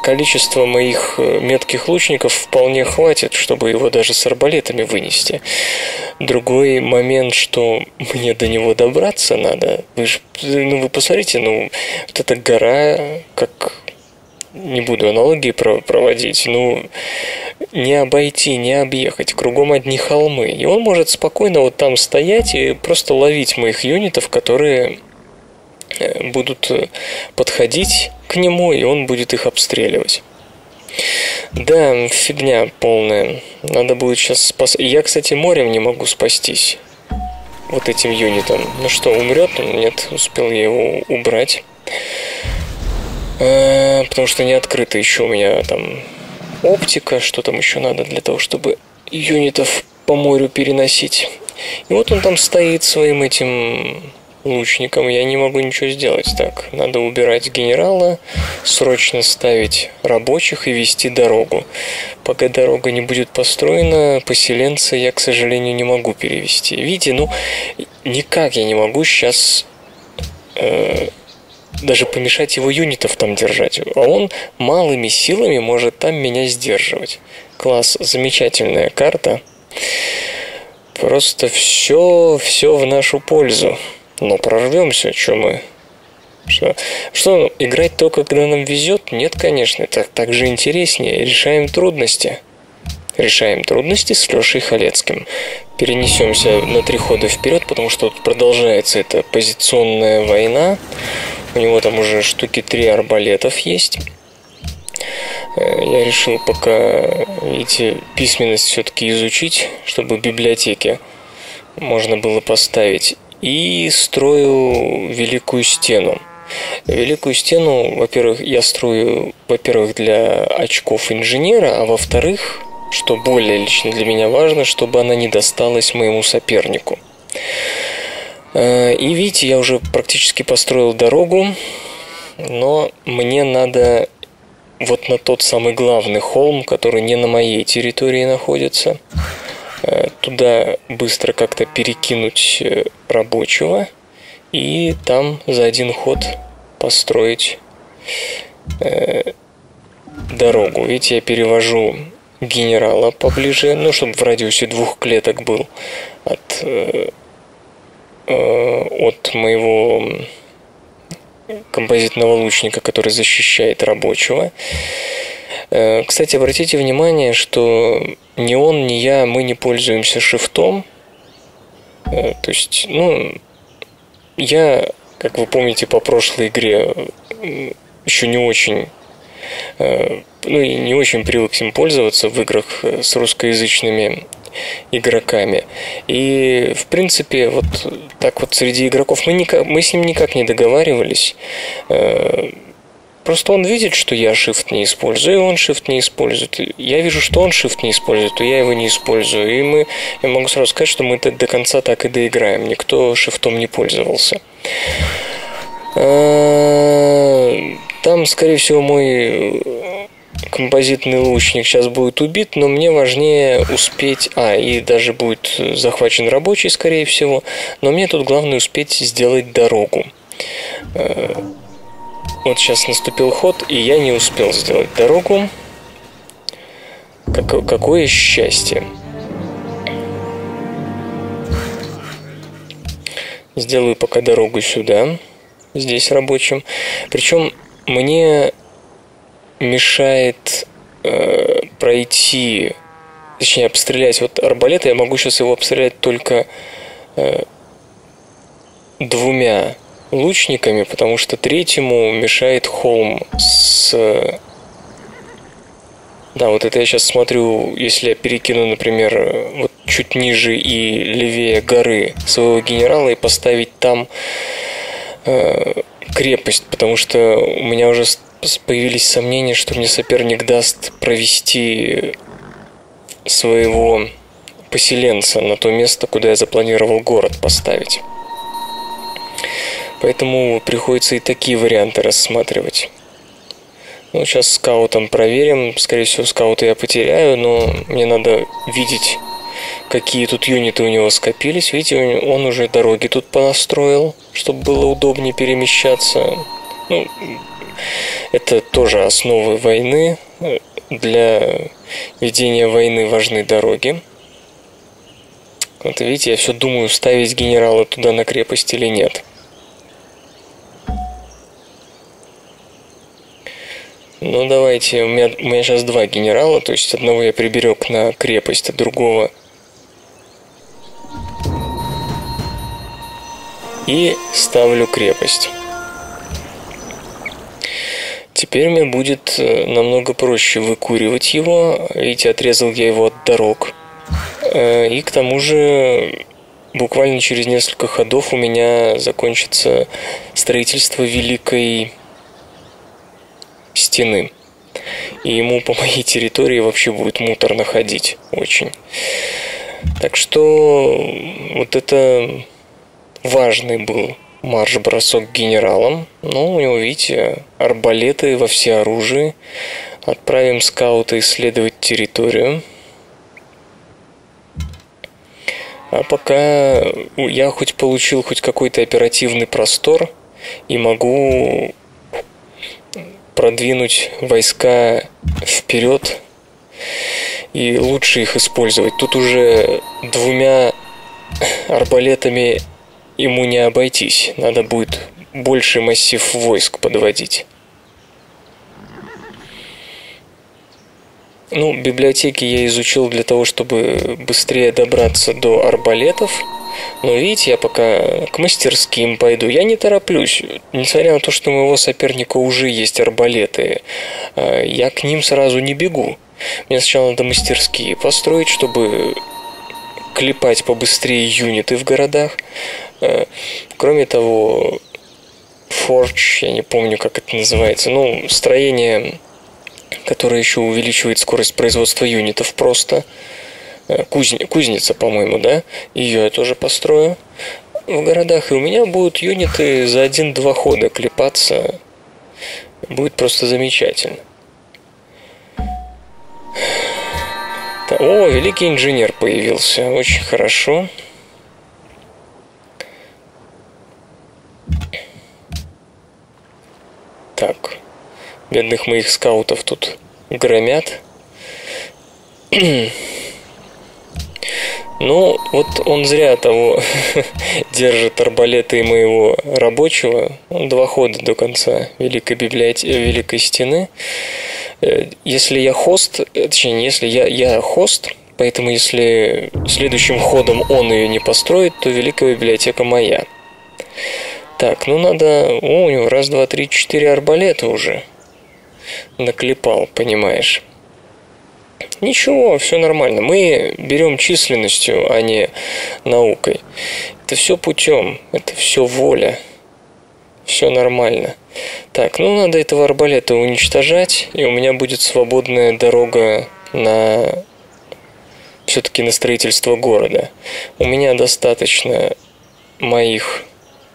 [SPEAKER 1] количества моих метких лучников вполне хватит, чтобы его даже с арбалетами вынести. Другой момент, что мне до него добраться надо. Вы посмотрите, вот эта гора, как... Не буду аналогии проводить, не обойти, не объехать, кругом одни холмы. И он может спокойно вот там стоять и просто ловить моих юнитов, которые будут подходить к нему, и он будет их обстреливать. Да, фигня полная. Надо будет сейчас спасать. Я, кстати, морем не могу спастись вот этим юнитом. Ну что, умрет он? Нет, успел я его убрать. Потому что не открыта еще у меня там оптика, что там еще надо для того, чтобы юнитов по морю переносить. И вот он там стоит своим этим лучником, я не могу ничего сделать. Так, надо убирать генерала, срочно ставить рабочих и вести дорогу. Пока дорога не будет построена, поселенца я, к сожалению, не могу перевести. Видите, никак я не могу сейчас... даже помешать его юнитов там держать. А он малыми силами может там меня сдерживать. Класс, замечательная карта. Просто все в нашу пользу. Но прорвемся, что мы... Что, играть только, когда нам везет? Нет, конечно, это так же интереснее. Решаем трудности. Решаем трудности с Лешей Халецким. Перенесемся на 3 хода вперед, потому что тут продолжается эта позиционная война. У него там уже штуки 3 арбалетов есть. Я решил пока, видите, письменность все-таки изучить, чтобы в библиотеке можно было поставить. И строю Великую Стену. Великую Стену, во-первых, я строю, для очков инженера, а во-вторых, что более лично для меня важно, чтобы она не досталась моему сопернику. И видите, я уже практически построил дорогу, но мне надо вот на тот самый главный холм, который не на моей территории находится, туда быстро как-то перекинуть рабочего и там за один ход построить дорогу. Видите, я перевожу генерала поближе, чтобы в радиусе 2 клеток был от моего композитного лучника, который защищает рабочего. Кстати, обратите внимание, что ни он, ни я, мы не пользуемся шифтом. То есть, я, как вы помните, по прошлой игре еще не очень привык им пользоваться в играх с русскоязычными игроками. И, в принципе, вот так вот среди игроков мы с ним никак не договаривались. Просто он видит, что я shift не использую, и он shift не использует. Я вижу, что он shift не использует, и я его не использую. И я могу сразу сказать, что мы до конца так и доиграем. Никто шифтом не пользовался. Там, скорее всего, мой композитный лучник сейчас будет убит, но мне важнее успеть... и даже будет захвачен рабочий, скорее всего. Но мне тут главное успеть сделать дорогу. Вот сейчас наступил ход, и я не успел сделать дорогу. Какое счастье. Сделаю пока дорогу сюда, здесь рабочим. Причем мне мешает пройти, точнее обстрелять вот арбалет. Я могу сейчас его обстрелять только 2 лучниками, потому что 3-му мешает холм Да, вот это я сейчас смотрю, если я перекину, например, вот чуть ниже и левее горы своего генерала и поставить там крепость, потому что у меня уже появились сомнения, что мне соперник даст провести своего поселенца на то место, куда я запланировал город поставить. Поэтому приходится и такие варианты рассматривать. Сейчас скаутом проверим. Скорее всего, скаута я потеряю, но мне надо видеть, какие тут юниты у него скопились. Видите, он уже дороги тут понастроил, чтобы было удобнее перемещаться. Ну, это тоже основы войны. Для ведения войны важны дороги. Вот видите, я все думаю, ставить генерала туда на крепость или нет. Ну, давайте, у меня сейчас два генерала, то есть одного я приберег на крепость, а другого... И ставлю крепость. Теперь мне будет намного проще выкуривать его. Видите, отрезал я его от дорог. И к тому же буквально через несколько ходов у меня закончится строительство Великой Стены. И ему по моей территории вообще будет муторно ходить. Очень. Так что вот это важный был марш-бросок генералам. Ну, у него, видите, арбалеты во всеоружии. Отправим скаута исследовать территорию. А пока я хоть получил хоть какой-то оперативный простор и могу продвинуть войска вперед и лучше их использовать. Тут уже двумя арбалетами ему не обойтись. Надо будет больший массив войск подводить. Ну, библиотеки я изучил для того, чтобы быстрее добраться до арбалетов. Но видите, я пока к мастерским пойду. Я не тороплюсь. Несмотря на то, что у моего соперника уже есть арбалеты, я к ним сразу не бегу. Мне сначала надо мастерские построить, чтобы клепать побыстрее юниты в городах. Кроме того, Forge, я не помню, как это называется, ну, строение, которое еще увеличивает скорость производства юнитов просто. Кузница, по-моему, да? Ее я тоже построю в городах. И у меня будут юниты за 1-2 хода клепаться. Будет просто замечательно. О, великий инженер появился. Очень хорошо. Так. Бедных моих скаутов тут громят. Ну, вот он зря того держит арбалеты моего рабочего. 2 хода до конца Великой Стены. Если я хост, точнее, не если я хост, поэтому если следующим ходом он ее не построит, то Великая Библиотека моя. Так, ну надо... О, у него 1, 2, 3, 4 арбалета уже наклепал, понимаешь. Ничего, все нормально. Мы берем численностью, а не наукой. Это все путем, это все воля. Все нормально. Так, ну надо этого арбалета уничтожать, и у меня будет свободная дорога на... все-таки на строительство города. У меня достаточно моих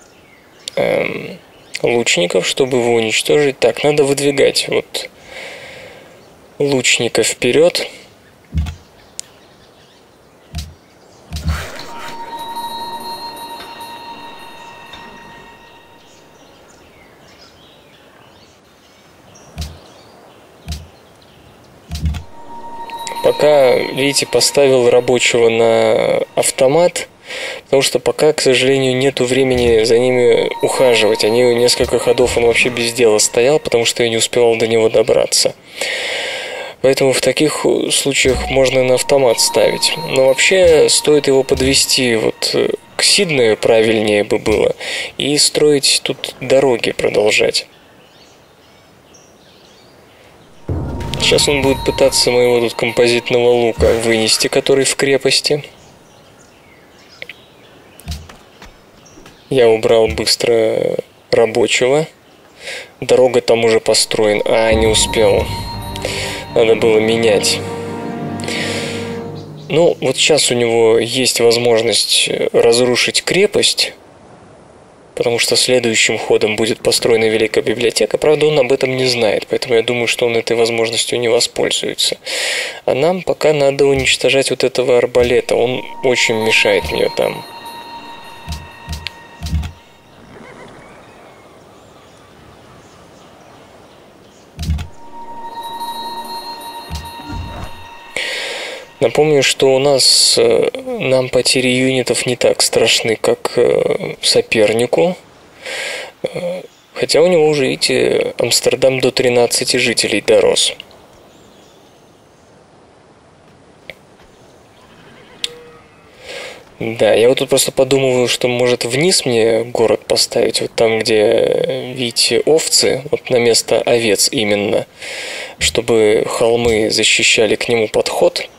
[SPEAKER 1] лучников, чтобы его уничтожить. Так, надо выдвигать вот лучника вперед. Пока, видите, поставил рабочего на автомат, потому что пока, к сожалению, нету времени за ними ухаживать. Они несколько ходов он вообще без дела стоял, потому что я не успевал до него добраться. Поэтому в таких случаях можно на автомат ставить. Но вообще стоит его подвести вот к Сиднею, правильнее бы было, и строить тут дороги продолжать. Сейчас он будет пытаться моего тут композитного лука вынести, который в крепости. Я убрал быстро рабочего. Дорога там уже построена. А, не успел. Надо было менять. Ну, вот сейчас у него есть возможность разрушить крепость, потому что следующим ходом будет построена Великая Библиотека. Правда, он об этом не знает, поэтому я думаю, что он этой возможностью не воспользуется. А нам пока надо уничтожать вот этого арбалета. Он очень мешает мне там. Напомню, что у нас нам потери юнитов не так страшны, как сопернику. Хотя у него уже, видите, Амстердам до 13 жителей дорос. Да, я вот тут просто подумываю, что может вниз мне город поставить, вот там, где, видите, овцы, вот на место овец именно, чтобы холмы защищали к нему подход.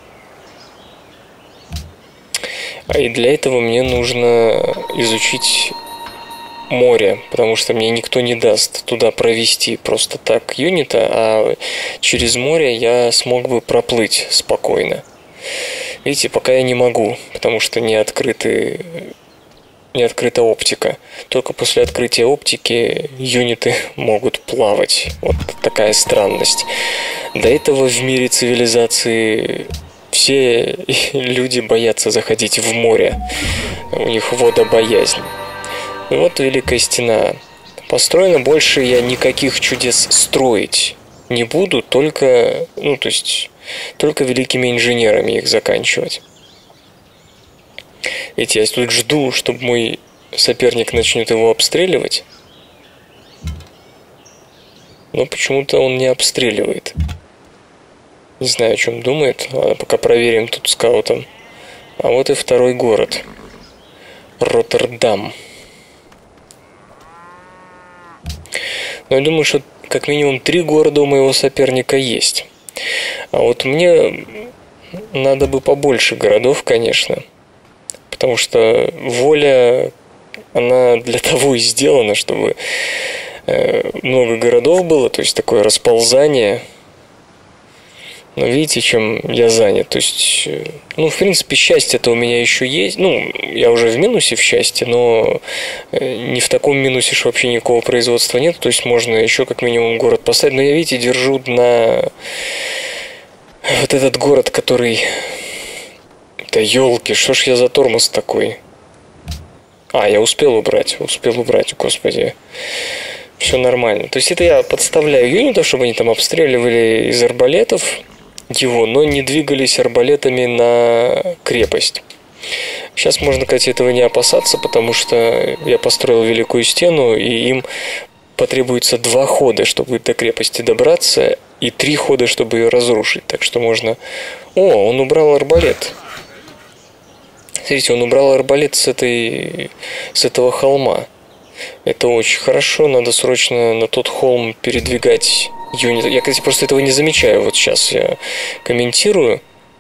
[SPEAKER 1] А и для этого мне нужно изучить море, потому что мне никто не даст туда провести просто так юнита, а через море я смог бы проплыть спокойно. Видите, пока я не могу, потому что не открыта оптика. Только после открытия оптики юниты могут плавать. Вот такая странность. До этого в мире цивилизации все люди боятся заходить в море. У них водобоязнь. И вот Великая Стена построена. Больше я никаких чудес строить не буду, только великими инженерами их заканчивать. Ведь я тут жду, чтобы мой соперник начнет его обстреливать. Но почему-то он не обстреливает. Не знаю, о чем думает. Ладно, пока проверим тут скаутом. А вот и второй город. Роттердам. Но я думаю, что как минимум 3 города у моего соперника есть. А вот мне надо бы побольше городов, конечно. Потому что воля, она для того и сделана, чтобы много городов было, то есть такое расползание. Но видите, чем я занят. То есть, в принципе, счастье-то у меня еще есть. Я уже в минусе в счастье, но не в таком минусе, что вообще никакого производства нет. То есть можно еще как минимум город поставить. Но я, видите, держу на вот этот город, который... Да елки, что ж я за тормоз такой? Я успел убрать, господи. Все нормально. То есть это я подставляю юнитов, чтобы они там обстреливали из арбалетов его, но не двигались арбалетами на крепость. Сейчас можно, кстати, этого не опасаться, потому что я построил Великую Стену, и им потребуется 2 хода, чтобы до крепости добраться, и 3 хода, чтобы ее разрушить. Так что можно... он убрал арбалет. Смотрите, он убрал арбалет с этого холма. Это очень хорошо, надо срочно на тот холм передвигать юнит. Я, кстати, просто этого не замечаю. Вот сейчас я комментирую.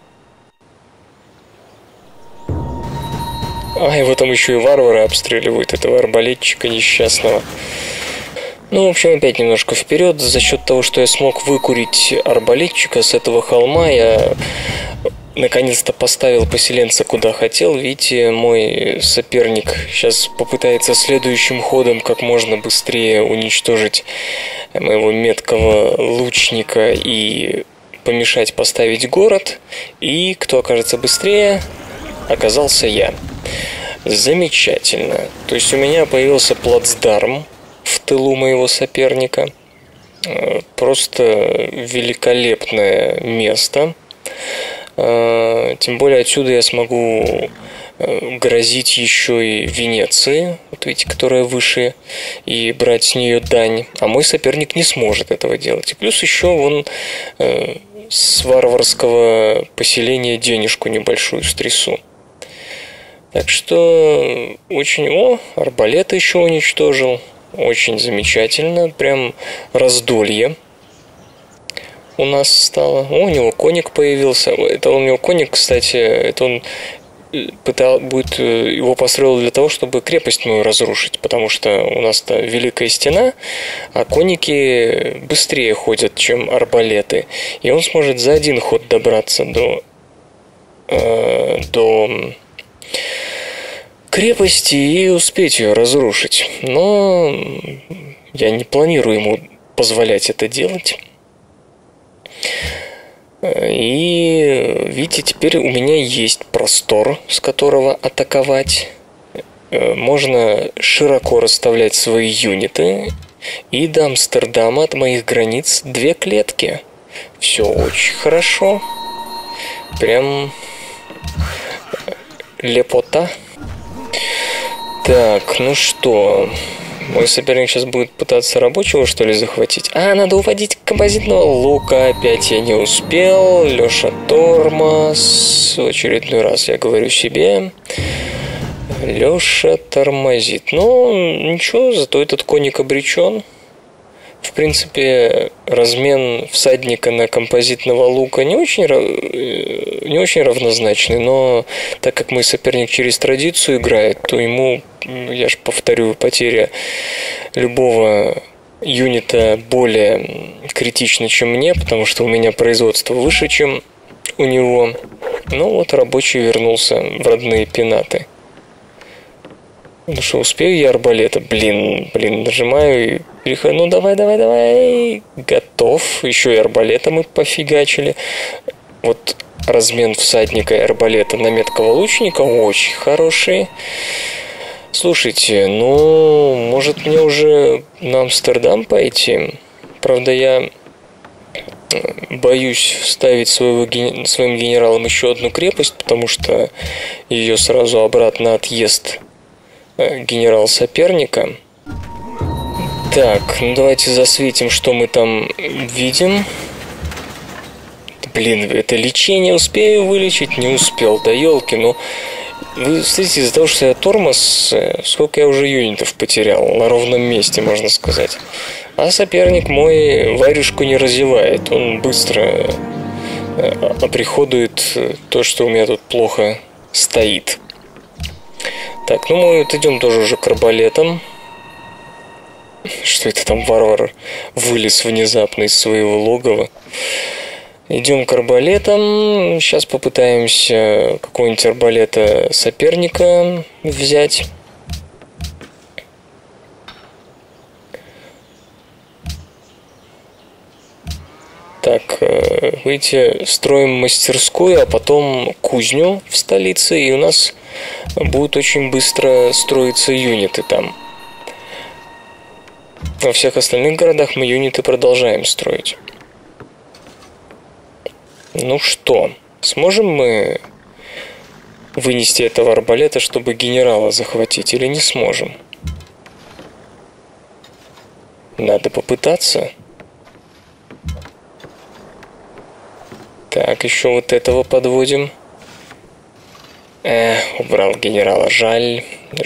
[SPEAKER 1] Его там еще и варвары обстреливают, этого арбалетчика несчастного. В общем, опять немножко вперед. За счет того, что я смог выкурить арбалетчика с этого холма, я наконец-то поставил поселенца куда хотел. Видите, мой соперник сейчас попытается следующим ходом как можно быстрее уничтожить моего меткого лучника и помешать поставить город. И кто окажется быстрее, оказался я. Замечательно. То есть у меня появился плацдарм в тылу моего соперника. Просто великолепное место. Тем более отсюда я смогу грозить еще и Венеции, вот видите, которая выше, и брать с нее дань. А мой соперник не сможет этого делать. И плюс еще он с варварского поселения денежку небольшую стрясу. Так что очень... арбалеты еще уничтожил. Очень замечательно. Прям раздолье у нас стало. У него коник появился. Это у него коник, кстати, это он его построил для того, чтобы крепость мою разрушить, потому что у нас-то Великая Стена, а конники быстрее ходят, чем арбалеты. И он сможет за один ход добраться до крепости и успеть ее разрушить. Но я не планирую ему позволять это делать. И видите, теперь у меня есть простор, с которого атаковать. Можно широко расставлять свои юниты. И до Амстердама от моих границ 2 клетки. Все очень хорошо. Прям лепота. Так, ну что, мой соперник сейчас будет пытаться рабочего, что ли, захватить? Надо уводить композитного лука. Опять я не успел. Леша тормоз. В очередной раз я говорю себе. Леша тормозит. Ну, ничего, зато этот коник обречен. В принципе, размен всадника на композитного лука не очень равнозначный, но так как мой соперник через традицию играет, то ему, я же повторю, потеря любого юнита более критична, чем мне, потому что у меня производство выше, чем у него. Ну вот рабочий вернулся в родные пенаты. Ну что, успею я арбалета? Блин, нажимаю и перехожу. Ну давай. Готов. Еще и арбалета мы пофигачили. Вот размен всадника и арбалета на меткого лучника очень хороший. Слушайте, ну, может мне уже на Амстердам пойти? Правда, я боюсь ставить своим генералам еще одну крепость, потому что ее сразу обратно отъест генерал соперника. Так, ну давайте засветим, что мы там видим. Блин, это лечение успею вылечить? Не успел, да елки, ну... Вы смотрите, из-за того, что я тормоз, сколько я уже юнитов потерял, на ровном месте, можно сказать. А соперник мой варежку не разевает, он быстро оприходует то, что у меня тут плохо стоит. Так, ну мы вот идем тоже уже к арбалетам. Что это там варвар вылез внезапно из своего логова? Идем к арбалетам. Сейчас попытаемся какого-нибудь арбалета соперника взять. Так, выйти, строим мастерскую, а потом кузню в столице, и у нас будут очень быстро строиться юниты там. Во всех остальных городах мы юниты продолжаем строить. Ну что, сможем мы вынести этого арбалета, чтобы генерала захватить, или не сможем? Надо попытаться. Так, еще вот этого подводим. Убрал генерала, жаль.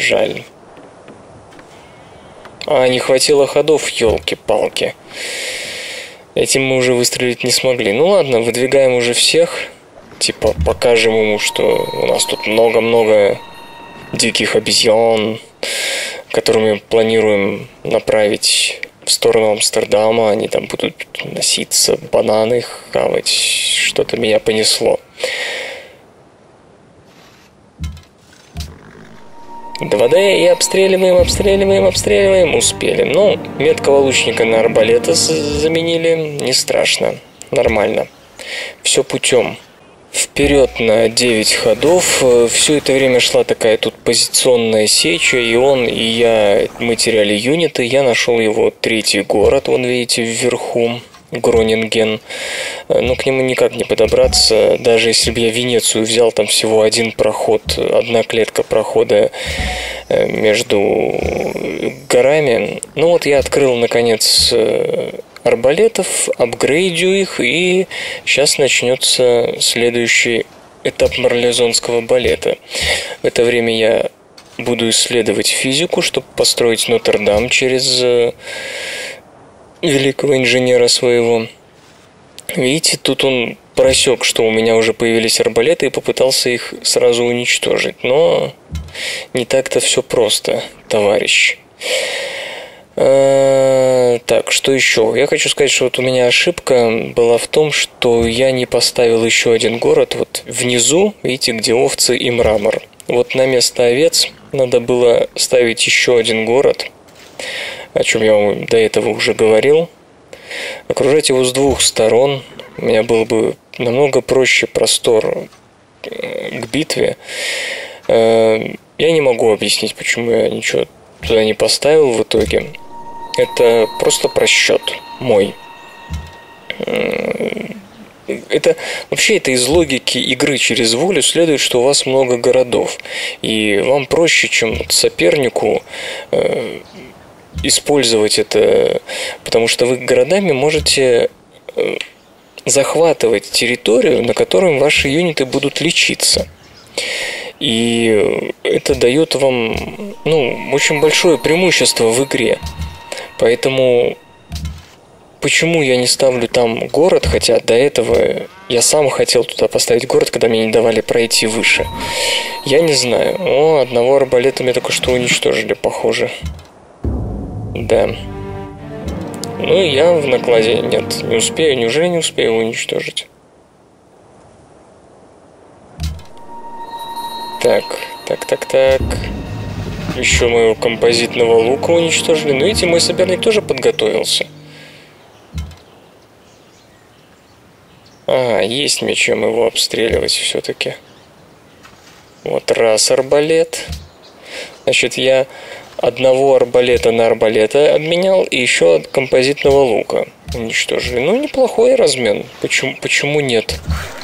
[SPEAKER 1] Не хватило ходов, елки-палки. Этим мы уже выстрелить не смогли. Ну ладно, выдвигаем уже всех. Типа покажем ему, что у нас тут много-много диких обезьян, которыми планируем направить в сторону Амстердама. Они там будут носиться, бананы хавать. Что-то меня понесло. 2D и обстреливаем. Успели. Ну, меткого лучника на арбалета заменили. Не страшно. Нормально. Все путем. Вперед на 9 ходов. Все это время шла такая тут позиционная сеча. И он, и я, мы теряли юниты. Я нашел его третий город. Вон, видите, вверху. Гронинген. Но к нему никак не подобраться. Даже если бы я Венецию взял, там всего один проход, одна клетка прохода между горами. Ну вот я открыл, наконец, арбалетов, апгрейдю их, и сейчас начнется следующий этап марлезонского балета. В это время я буду исследовать физику, чтобы построить Нотр-Дам через великого инженера своего. Видите, тут он просек, что у меня уже появились арбалеты, и попытался их сразу уничтожить. Но не так-то все просто, товарищ. Так, что еще? Я хочу сказать, что вот у меня ошибка была в том, что я не поставил еще один город. Вот внизу, видите, где овцы и мрамор. Вот на место овец надо было ставить еще один город, о чем я вам до этого уже говорил. Окружать его с двух сторон. У меня был бы намного проще простор к битве. Я не могу объяснить, почему я ничего туда не поставил в итоге. Это просто просчет мой. это вообще это из логики игры через волю следует, что у вас много городов. И вам проще, чем сопернику, использовать это, потому что вы городами можете захватывать территорию, на которой ваши юниты будут лечиться. И это дает вам, очень большое преимущество в игре. Поэтому почему я не ставлю там город, хотя до этого я сам хотел туда поставить город, когда мне не давали пройти выше. Я не знаю. Одного арбалета мне только что уничтожили, похоже. Да. Я в накладе. Нет, не успею. Неужели не успею его уничтожить? Так. Еще моего композитного лука уничтожили. Но видите, мой соперник тоже подготовился. Есть мне чем его обстреливать все-таки. Вот раз арбалет. Значит, я одного арбалета на арбалета обменял и еще от композитного лука уничтожили. Неплохой размен. Почему нет?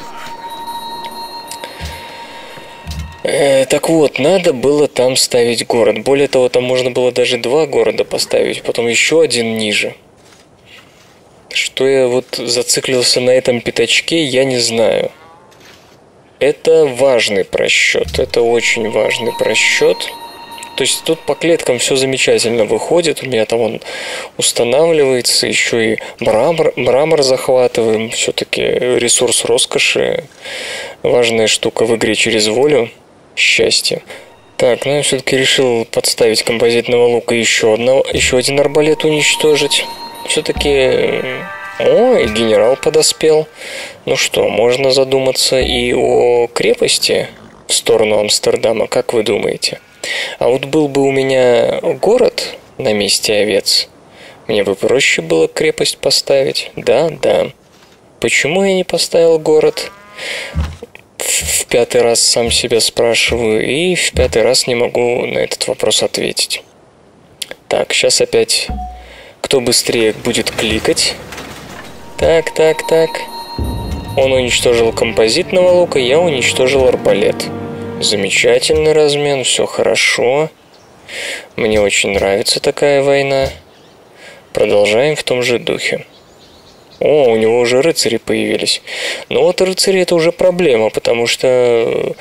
[SPEAKER 1] Так вот, надо было там ставить город. Более того, там можно было даже 2 города поставить, потом еще один ниже. Что я зациклился на этом пятачке, я не знаю. Это важный просчет. Это очень важный просчет. То есть тут по клеткам все замечательно выходит. У меня там он устанавливается. Еще и мрамор захватываем. Все-таки ресурс роскоши. Важная штука в игре через волю. Счастье. Так, я все-таки решил подставить композитного лука еще один арбалет уничтожить. Все-таки... и генерал подоспел. Что, можно задуматься и о крепости в сторону Амстердама, как вы думаете? А вот был бы у меня город на месте овец, мне бы проще было крепость поставить. Да. Почему я не поставил город? В 5-й раз сам себя спрашиваю, и в 5-й раз не могу на этот вопрос ответить. Так, сейчас опять кто быстрее будет кликать. Так. Он уничтожил композитного лука, я уничтожил арбалет. Замечательный размен, все хорошо. Мне очень нравится такая война. Продолжаем в том же духе. У него уже рыцари появились. Рыцари это уже проблема, потому что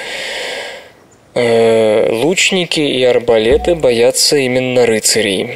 [SPEAKER 1] лучники и арбалеты боятся именно рыцарей.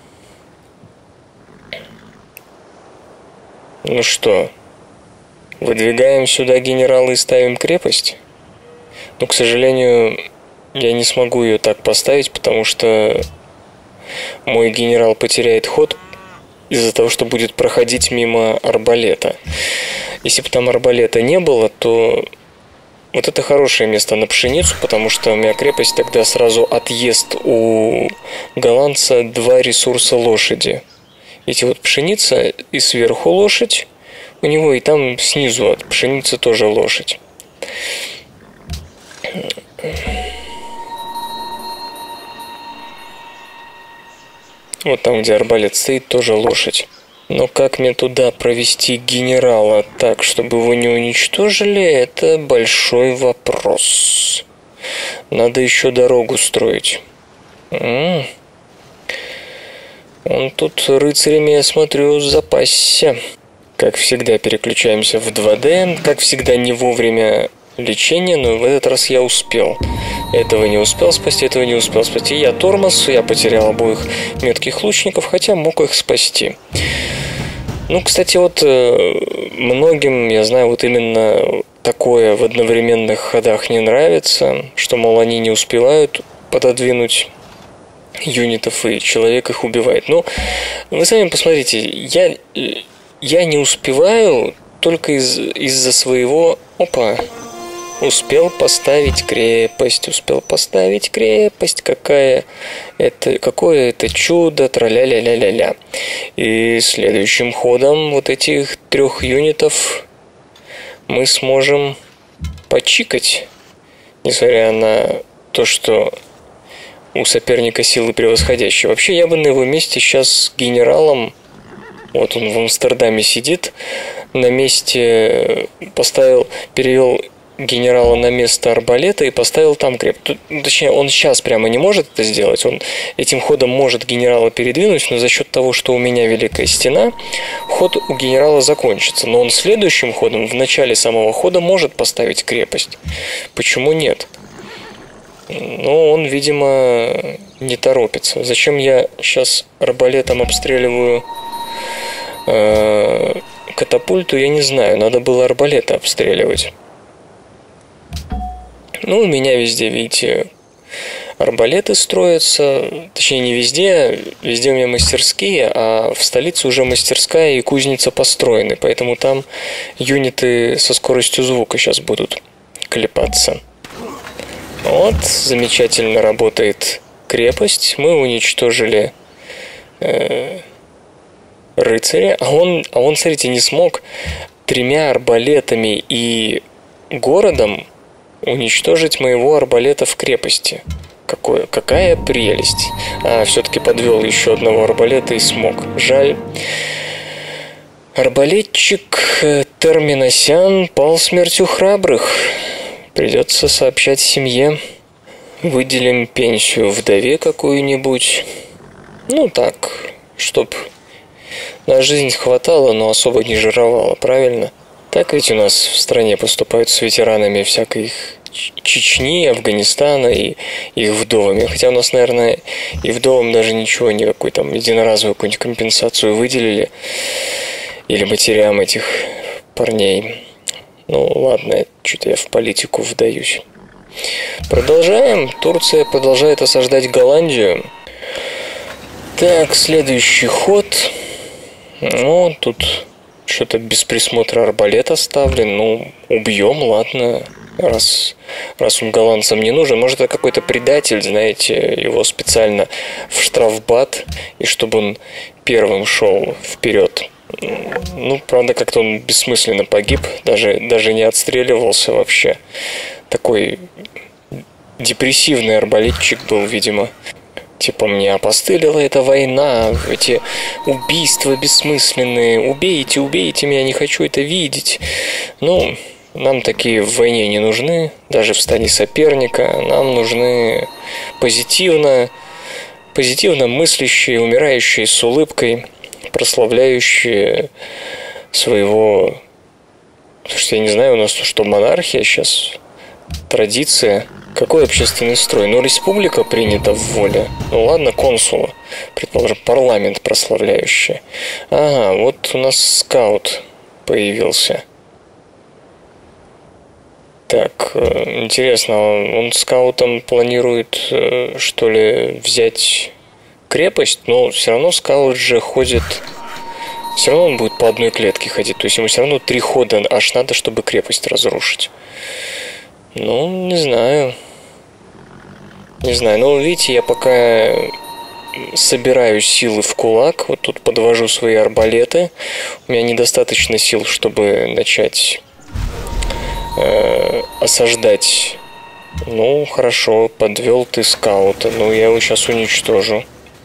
[SPEAKER 1] Что, выдвигаем сюда генерала и ставим крепость? К сожалению, я не смогу ее так поставить, потому что мой генерал потеряет ход из-за того, что будет проходить мимо арбалета. Если бы там арбалета не было, то вот это хорошее место на пшеницу, потому что у меня крепость тогда сразу отъест у голландца 2 ресурса лошади. Эти пшеница и сверху лошадь у него, и там снизу от пшеницы тоже лошадь. Вот там, где арбалет стоит, тоже лошадь. Но как мне туда провести генерала так, чтобы его не уничтожили, это большой вопрос. Надо еще дорогу строить. Он тут рыцарями, я смотрю, запасся. Как всегда, переключаемся в 2D. Как всегда, не вовремя лечение, но в этот раз я успел. Этого не успел спасти, этого не успел спасти. Я тормоз, я потерял обоих метких лучников, хотя мог их спасти. Кстати, многим, я знаю, именно такое в одновременных ходах не нравится, что, мол, они не успевают пододвинуть юнитов, и человек их убивает. Вы сами посмотрите, я не успеваю только из-за своего... Успел поставить крепость. Какое это чудо, тра-ля-ля-ля-ля-ля. И следующим ходом этих 3 юнитов мы сможем почикать. Несмотря на то, что у соперника силы превосходящие. Вообще, я бы на его месте сейчас с генералом, он в Амстердаме сидит, на месте перевел генерала на место арбалета и поставил там крепость. Точнее, он сейчас прямо не может это сделать. Он этим ходом может генерала передвинуть, но за счет того, что у меня Великая Стена, ход у генерала закончится. Но он следующим ходом, в начале самого хода, может поставить крепость. Почему нет? Но он, видимо, не торопится. Зачем я сейчас арбалетом обстреливаю катапульту, я не знаю. Надо было арбалета обстреливать. Ну, у меня везде, видите, арбалеты строятся. Точнее, не везде. Везде у меня мастерские, а в столице уже мастерская и кузница построены. Поэтому там юниты со скоростью звука сейчас будут клепаться. Вот, замечательно работает крепость. Мы уничтожили рыцаря. А он, смотрите, не смог 3 арбалетами и городом уничтожить моего арбалета в крепости. Какая прелесть. Все-таки подвел еще одного арбалета и смог. Жаль. Арбалетчик Терминосян пал смертью храбрых. Придется сообщать семье. Выделим пенсию вдове какую-нибудь. Ну так, чтоб на жизнь хватало, но особо не жировало, правильно? Так ведь у нас в стране поступают с ветеранами всякой Чечни, Афганистана и их вдовами. Хотя у нас, наверное, и вдовам даже ничего, никакой там единоразовую какую-нибудь компенсацию выделили. Или матерям этих парней. Ну ладно, что-то я в политику вдаюсь. Продолжаем. Турция продолжает осаждать Голландию. Так, следующий ход. Ну, тут что-то без присмотра арбалет оставлен. Ну, убьем, ладно. Раз он голландцам не нужен. Может, это какой-то предатель, знаете, его специально в штрафбат, и чтобы он первым шел вперед. Ну, правда, как-то он бессмысленно погиб, даже не отстреливался вообще. Такой депрессивный арбалетчик был, видимо. Типа, мне опостылила эта война, эти убийства бессмысленные. Убейте меня, не хочу это видеть. Ну, нам такие в войне не нужны, даже в стане соперника. Нам нужны позитивно мыслящие, умирающие с улыбкой, прославляющие своего... Потому что я не знаю, у нас что, монархия сейчас? Традиция? Какой общественный строй? Ну, республика принята в воле. Ну, ладно, консула. Предположим, парламент прославляющий. Ага, вот у нас скаут появился. Так, интересно, он скаутом планирует, что ли, взять крепость? Но все равно скаут же ходит... Все равно он будет по одной клетке ходить. То есть ему все равно 3 хода аж надо, чтобы крепость разрушить. Ну, не знаю. Но видите, я пока собираю силы в кулак. Вот тут подвожу свои арбалеты. У меня недостаточно сил, чтобы начать осаждать. Ну, хорошо, подвел ты скаута. Ну, я его сейчас уничтожу.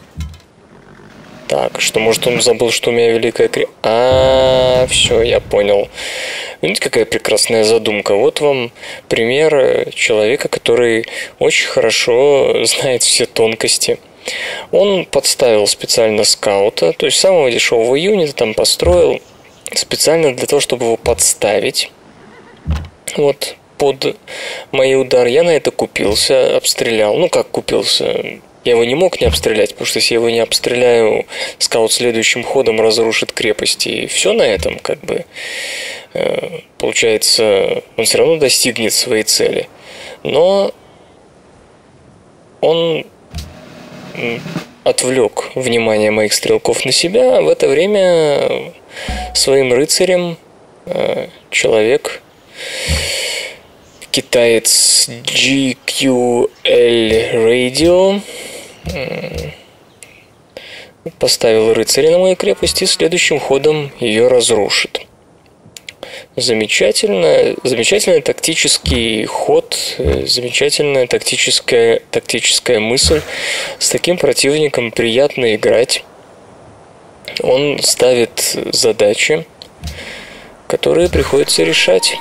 [SPEAKER 1] Так, что, может, он забыл, что у меня великая крепость? Все, я понял. Видите, какая прекрасная задумка. Вот вам пример человека, который очень хорошо знает все тонкости. Он подставил специально скаута, то есть самого дешевого юнита там построил специально для того, чтобы его подставить. Вот под мои удары я на это купился, обстрелял. Ну, как купился? Я его не мог не обстрелять, потому что если я его не обстреляю, скаут следующим ходом разрушит крепость. И все на этом, как бы, получается, он все равно достигнет своей цели. Но он отвлек внимание моих стрелков на себя, а в это время своим рыцарем человек, китаец GQL Radio, поставил рыцаря на мою крепость и следующим ходом ее разрушит. Замечательный тактический ход, замечательная тактическая мысль. С таким противником приятно играть. Он ставит задачи. которые приходится решать.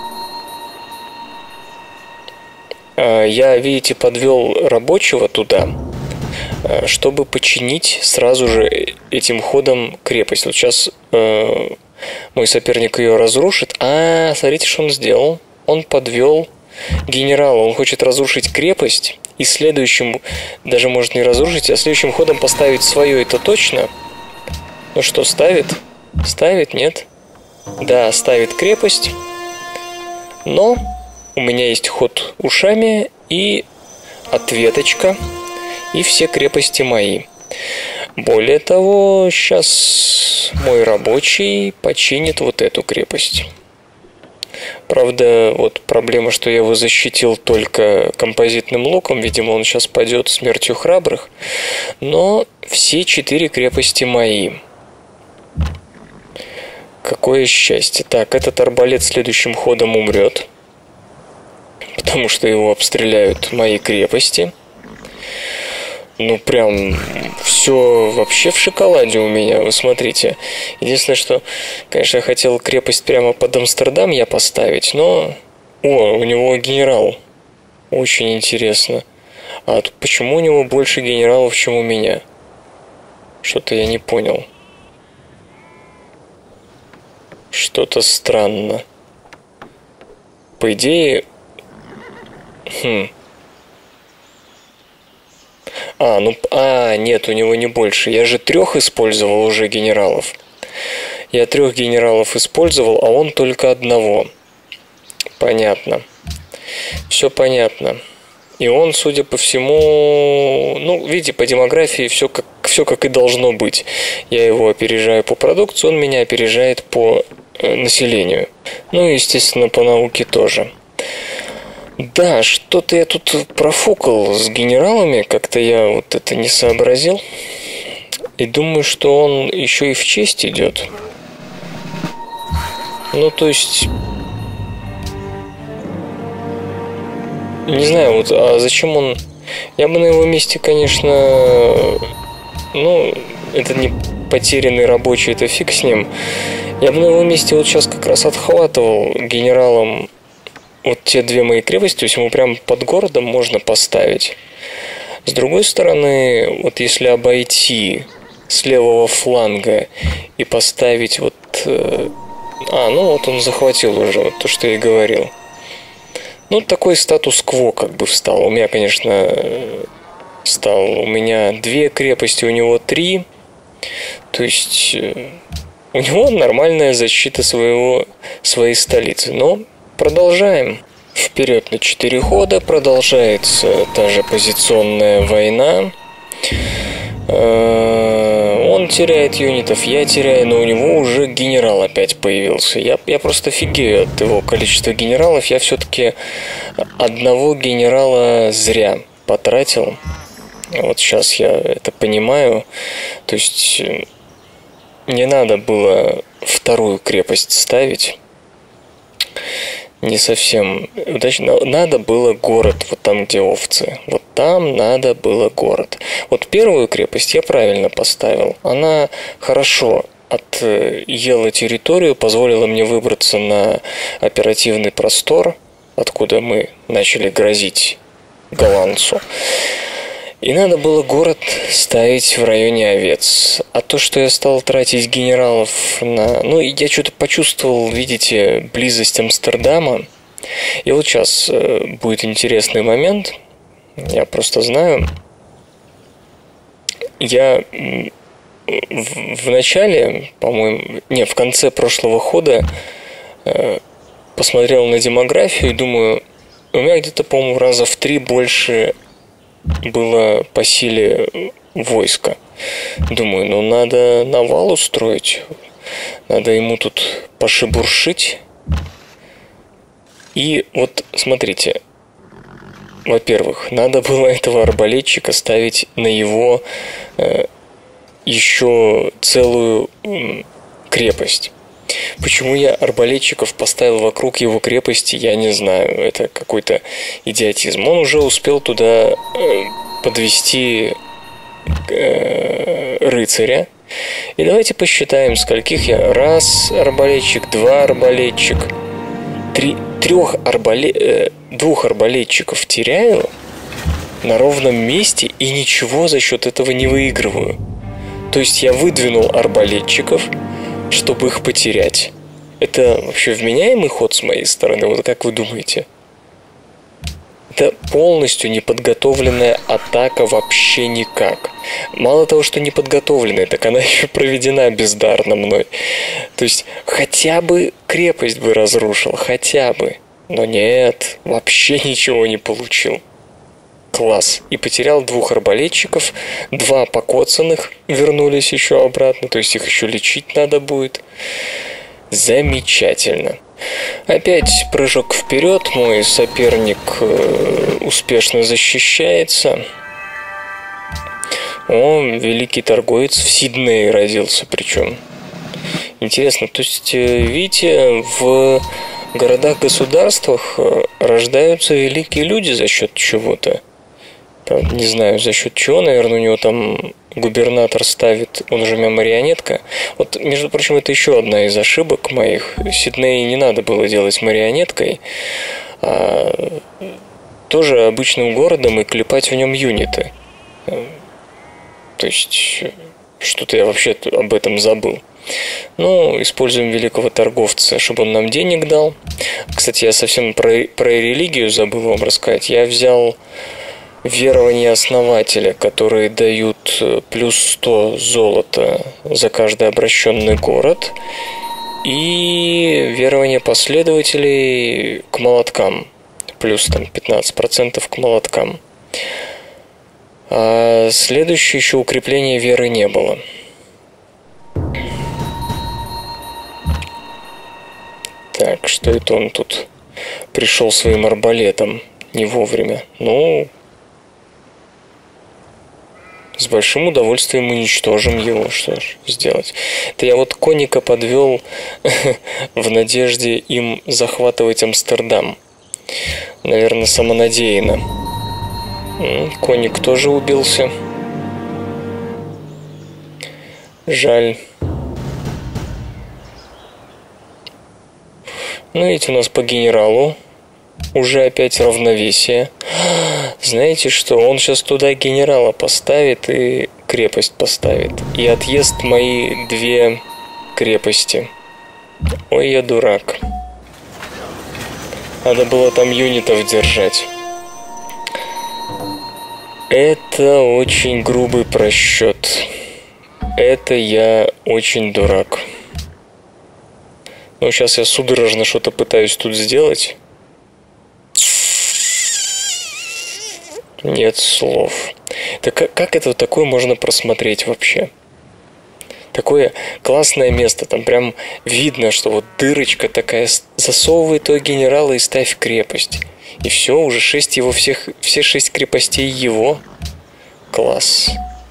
[SPEAKER 1] Я, видите, подвел рабочего туда, чтобы починить сразу же этим ходом крепость. Вот сейчас мой соперник ее разрушит. Смотрите, что он сделал. Он подвел генерала. Он хочет разрушить крепость и следующим, даже может не разрушить, а следующим ходом поставить свое, это точно. Ну что, ставит? Ставит, нет? Да, ставит крепость. Но у меня есть ход ушами и ответочка. И все крепости мои. Более того, сейчас мой рабочий починит вот эту крепость. Правда, вот проблема, что я его защитил только композитным луком. Видимо, он сейчас падет смертью храбрых. Но все 4 крепости мои. Какое счастье. Так, этот арбалет следующим ходом умрет. Потому что его обстреляют мои крепости. Ну, прям все вообще в шоколаде у меня, вы смотрите. Единственное, что, конечно, я хотел крепость прямо под Амстердам я поставить, но... у него генерал. Очень интересно. А почему у него больше генералов, чем у меня? Что-то я не понял. Что-то странно. По идее... нет, у него не больше. Я же 3 использовал уже генералов. Я 3 генералов использовал, а он только 1. Понятно. Все понятно. И он, судя по всему, видите, по демографии все как и должно быть. Я его опережаю по продукции, он меня опережает по населению. Ну и, естественно, по науке тоже. Да, что-то я тут профукал с генералами, как-то я вот это не сообразил. И думаю, что он еще и в честь идет. Ну, то есть... Не знаю, вот, а зачем он... Я бы на его месте, конечно... это не потерянный рабочий, это фиг с ним. Я бы на его месте вот сейчас как раз отхватывал генералом вот те 2 мои крепости, то есть ему прям под городом можно поставить. С другой стороны, вот если обойти с левого фланга и поставить вот... вот он захватил уже, вот то, что я и говорил. Такой статус-кво как бы встал. У меня, конечно, у меня 2 крепости, у него 3. То есть у него нормальная защита своей столицы. Но продолжаем. Вперед на 4 хода. Продолжается та же позиционная война. Он теряет юнитов, я теряю, но у него уже генерал опять появился. Я просто офигею от его количества генералов. Я все-таки 1 генерала зря потратил. Вот сейчас я это понимаю. То есть не надо было 2 крепость ставить. Не совсем удачно. Надо было город, вот там, где овцы. Вот там надо было город. Вот 1 крепость я правильно поставил. Она хорошо отъела территорию, позволила мне выбраться на оперативный простор, откуда мы начали грозить голландцу. И надо было город ставить в районе овец. А то, что я стал тратить генералов на... я что-то почувствовал, видите, близость Амстердама. И вот сейчас будет интересный момент. Я просто знаю. Я в начале, по-моему... в конце прошлого хода посмотрел на демографию и думаю, у меня где-то, по-моему, раза в 3 больше... было по силе войска. Думаю, надо навал устроить. Надо ему тут пошебуршить. И вот, смотрите. Во-первых, надо было этого арбалетчика ставить на его еще целую крепость. Почему я арбалетчиков поставил вокруг его крепости, я не знаю. Это какой-то идиотизм. Он уже успел туда подвести рыцаря, И давайте посчитаем, скольких я. Раз арбалетчик, два арбалетчик, двух арбалетчиков теряю на ровном месте и ничего за счет этого не выигрываю. То есть я выдвинул арбалетчиков, чтобы их потерять. Это вообще вменяемый ход с моей стороны? Вот как вы думаете? Это полностью неподготовленная атака вообще никак. Мало того, что неподготовленная, так она еще проведена бездарно мной. То есть хотя бы крепость бы разрушил, хотя бы. Но нет, вообще ничего не получил. Класс. И потерял двух арбалетчиков, два покоцанных вернулись еще обратно, то есть их еще лечить надо будет. Замечательно. Опять прыжок вперед, мой соперник успешно защищается. О, великий торговец в Сиднее родился причем. Интересно, то есть, видите, в городах-государствах рождаются великие люди за счет чего-то. Правда, не знаю, за счет чего, наверное, у него там губернатор ставит, он же у меня марионетка. Вот, между прочим, это еще одна из ошибок моих. Сидней не надо было делать марионеткой, а тоже обычным городом и клепать в нем юниты. То есть, что-то я вообще об этом забыл. Ну, используем великого торговца, чтобы он нам денег дал. Кстати, я совсем про религию забыл вам рассказать. Я взял верования основателя, которые дают плюс 100 золота за каждый обращенный город, и верование последователей к молоткам, плюс там 15% к молоткам. А следующее еще укрепление веры не было. Так, что это он тут пришел своим арбалетом не вовремя? Ну, с большим удовольствием уничтожим его, что ж сделать. Это я вот конника подвел в надежде им захватывать Амстердам. Наверное, самонадеянно. Конник тоже убился. Жаль. Ну, видите, у нас по генералу уже опять равновесие. Знаете что, он сейчас туда генерала поставит и крепость поставит. И отъест мои две крепости. Ой, я дурак. Надо было там юнитов держать. Это очень грубый просчет. Это я очень дурак. Ну, сейчас я судорожно что-то пытаюсь тут сделать. Нет слов. Так как это такое можно просмотреть вообще? Такое классное место. Там прям видно, что вот дырочка такая. Засовывай то генерала и ставь крепость. И все, уже все 6 крепостей его. Класс.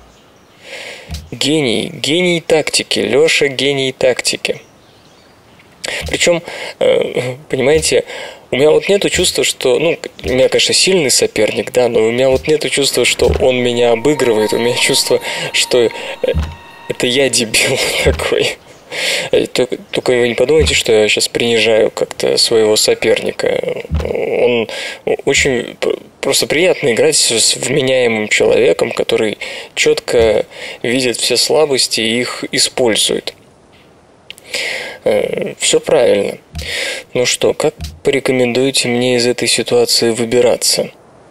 [SPEAKER 1] Гений тактики. Леша гений тактики. Причем, понимаете, у меня вот нету чувства, что... Ну, у меня, конечно, сильный соперник, да, но у меня вот нету чувства, что он меня обыгрывает. У меня чувство, что это я дебил такой. Только вы не подумайте, что я сейчас принижаю как-то своего соперника. Он очень просто приятно играть с вменяемым человеком, который четко видит все слабости и их использует. Все правильно. Ну что, как порекомендуете мне из этой ситуации выбираться?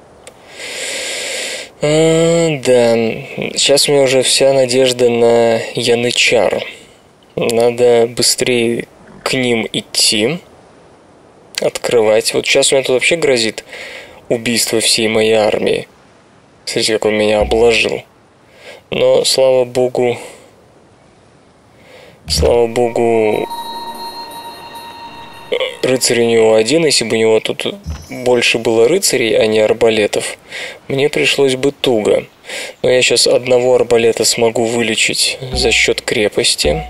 [SPEAKER 1] Да, сейчас у меня уже вся надежда на янычар. Надо быстрее к ним идти, открывать. Вот сейчас у меня тут вообще грозит убийство всей моей армии. Смотрите, как он меня обложил. Но, слава богу, рыцарь у него один. Если бы у него тут больше было рыцарей, а не арбалетов, мне пришлось бы туго. Но я сейчас одного арбалета смогу вылечить за счет крепости.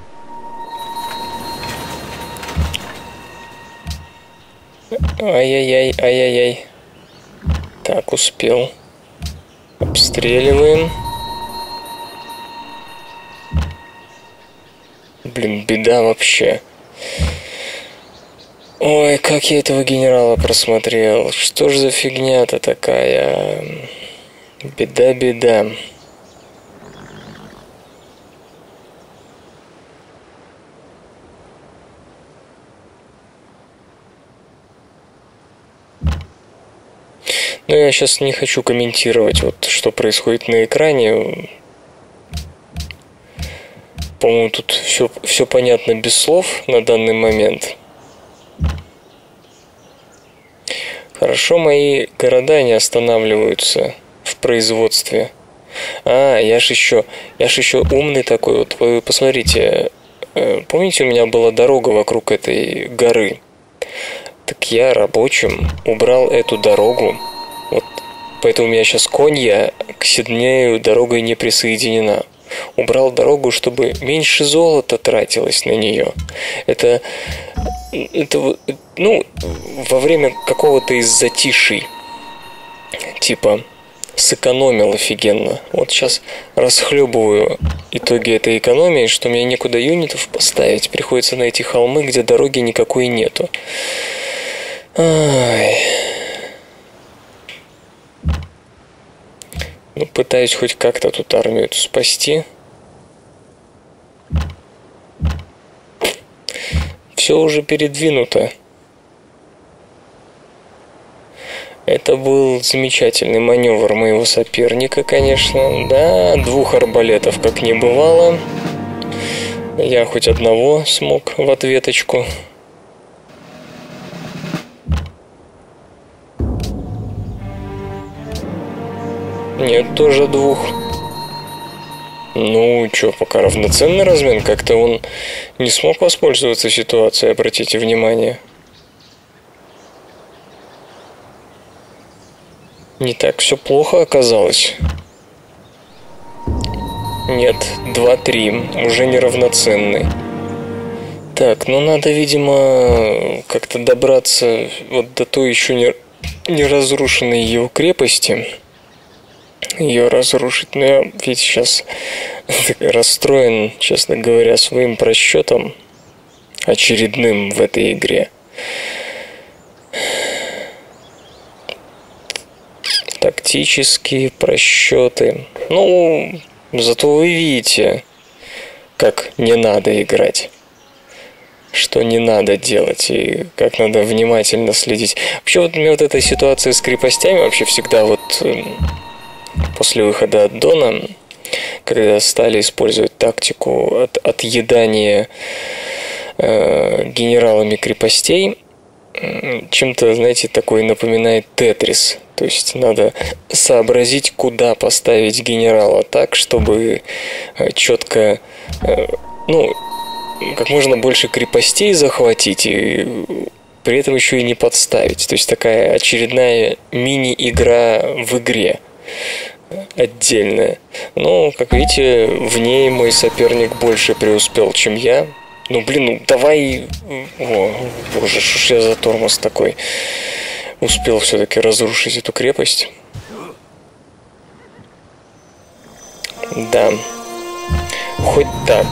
[SPEAKER 1] Ай-яй-яй. Так, успел. Обстреливаем. Блин, беда вообще. Ой, как я этого генерала просмотрел. Что ж за фигня-то такая? Беда, беда. Но я сейчас не хочу комментировать, вот, что происходит на экране. По-моему, тут все понятно без слов на данный момент. Хорошо, мои города не останавливаются в производстве. Я ж еще умный такой. Вот вы посмотрите, помните, у меня была дорога вокруг этой горы? Так я рабочим убрал эту дорогу. Вот поэтому у меня сейчас Конья к Сиднею дорогой не присоединена. Убрал дорогу, чтобы меньше золота тратилось на нее. Это во время какого-то из затишей, типа, сэкономил офигенно. Вот сейчас расхлебываю итоги этой экономии, что мне некуда юнитов поставить. Приходится найти холмы, где дороги никакой нету. Ай. Ну, пытаюсь хоть как-то тут армию эту спасти. Все уже передвинуто. Это был замечательный маневр моего соперника, конечно. Да, 2 арбалетов как не бывало. Я хоть одного смог в ответочку. Нет, тоже 2. Ну, чё, пока равноценный размен. Как-то он не смог воспользоваться ситуацией, обратите внимание. Не так все плохо оказалось. Нет, 2-3. Уже неравноценный. Так, ну надо, видимо, как-то добраться вот до той еще не разрушенной его крепости. Ее разрушить. Но я ведь сейчас расстроен, честно говоря, своим просчетом очередным в этой игре. Тактические просчеты. Ну, зато вы видите, как не надо играть. Что не надо делать и как надо внимательно следить. Вообще, вот мне вот эта ситуация с крепостями вообще всегда вот после выхода от Дона, когда стали использовать тактику отъедания генералами крепостей, чем-то, знаете, такой напоминает Тетрис. То есть надо сообразить, куда поставить генерала так, чтобы четко, как можно больше крепостей захватить и при этом еще и не подставить. То есть такая очередная мини-игра в игре отдельная. Но, как видите, в ней мой соперник больше преуспел, чем я. Давай... О, боже, что ж я за тормоз такой. Успел все-таки разрушить эту крепость. Да. Хоть так.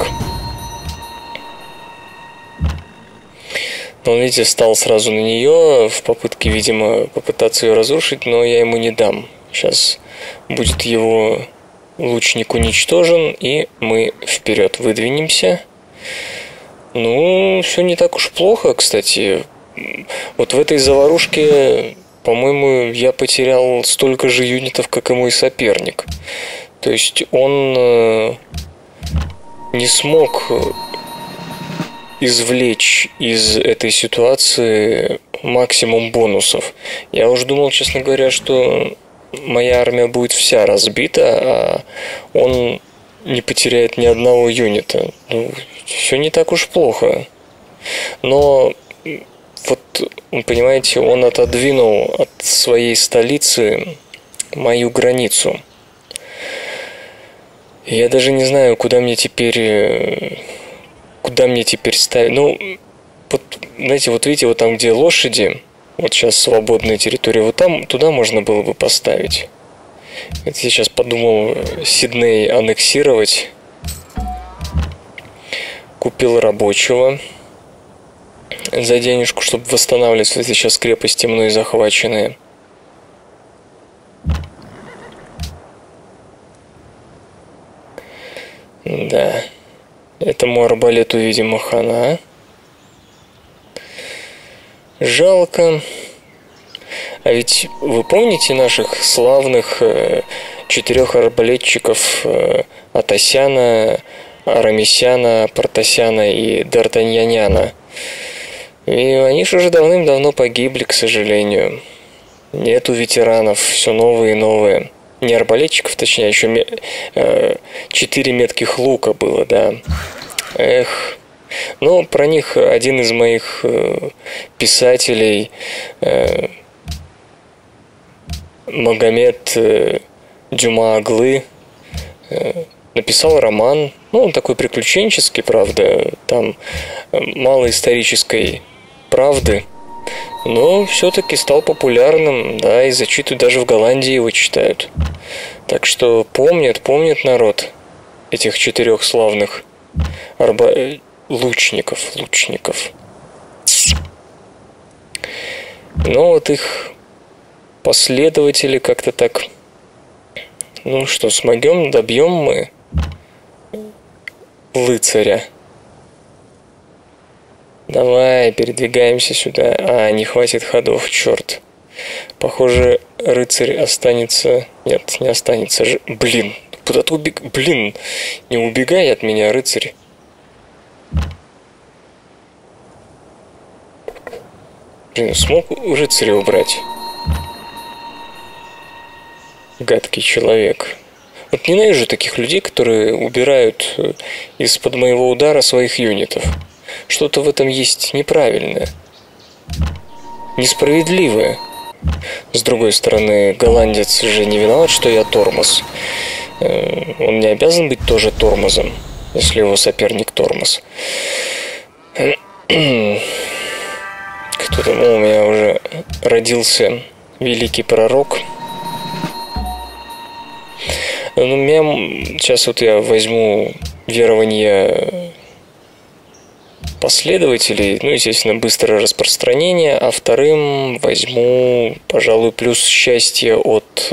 [SPEAKER 1] Но он, видите, стал сразу на нее в попытке, видимо, попытаться ее разрушить, но я ему не дам. Сейчас будет его лучник уничтожен, и мы вперед выдвинемся. Ну, все не так уж плохо, кстати. Вот в этой заварушке, по-моему, я потерял столько же юнитов, как и мой соперник. То есть он не смог извлечь из этой ситуации максимум бонусов. Я уж думал, честно говоря, что моя армия будет вся разбита, а он не потеряет ни одного юнита. Ну, все не так уж плохо. Но вот, понимаете, он отодвинул от своей столицы мою границу. Я даже не знаю, куда мне теперь ставить. Ну, вот, знаете, вот видите, вот там, где лошади, вот сейчас свободная территория, вот там, туда можно было бы поставить. Это я сейчас подумал Сидней аннексировать. купил рабочего за денежку, чтобы восстанавливать эти сейчас крепости мной захваченные. Да, этому арбалету, видимо, хана. Жалко. А ведь вы помните наших славных 4 арбалетчиков Атасяна, Арамисяна, Партасяна и Д'Артаньяняна? И они же уже давным-давно погибли, к сожалению. Нету ветеранов, все новые и новые. Не арбалетчиков, точнее, еще 4 метких лука было, да. Эх. Но про них один из моих писателей, Магомед Дюма Аглы, написал роман. Ну, он такой приключенческий, правда. Там мало исторической правды. Но все-таки стал популярным, да, и зачитывают, даже в Голландии его читают. Так что помнит народ этих 4 славных лучников. Но вот их последователи как-то так... Ну что, смогем, добьем мы рыцаря. Давай, передвигаемся сюда. Не хватит ходов, черт. Похоже, рыцарь останется... Нет, не останется. Блин, куда-то Блин, не убегай от меня, рыцарь. Блин, смог рыцаря убрать? Гадкий человек. Вот ненавижу таких людей, которые убирают из-под моего удара своих юнитов. Что-то в этом есть неправильное, несправедливое. С другой стороны, голландец же не виноват, что я тормоз. Он не обязан быть тоже тормозом, если его соперник тормоз. Кто-то, у меня уже родился великий пророк. Ну, сейчас вот я возьму верование последователей, ну, естественно, быстрое распространение, а вторым возьму, пожалуй, плюс счастье от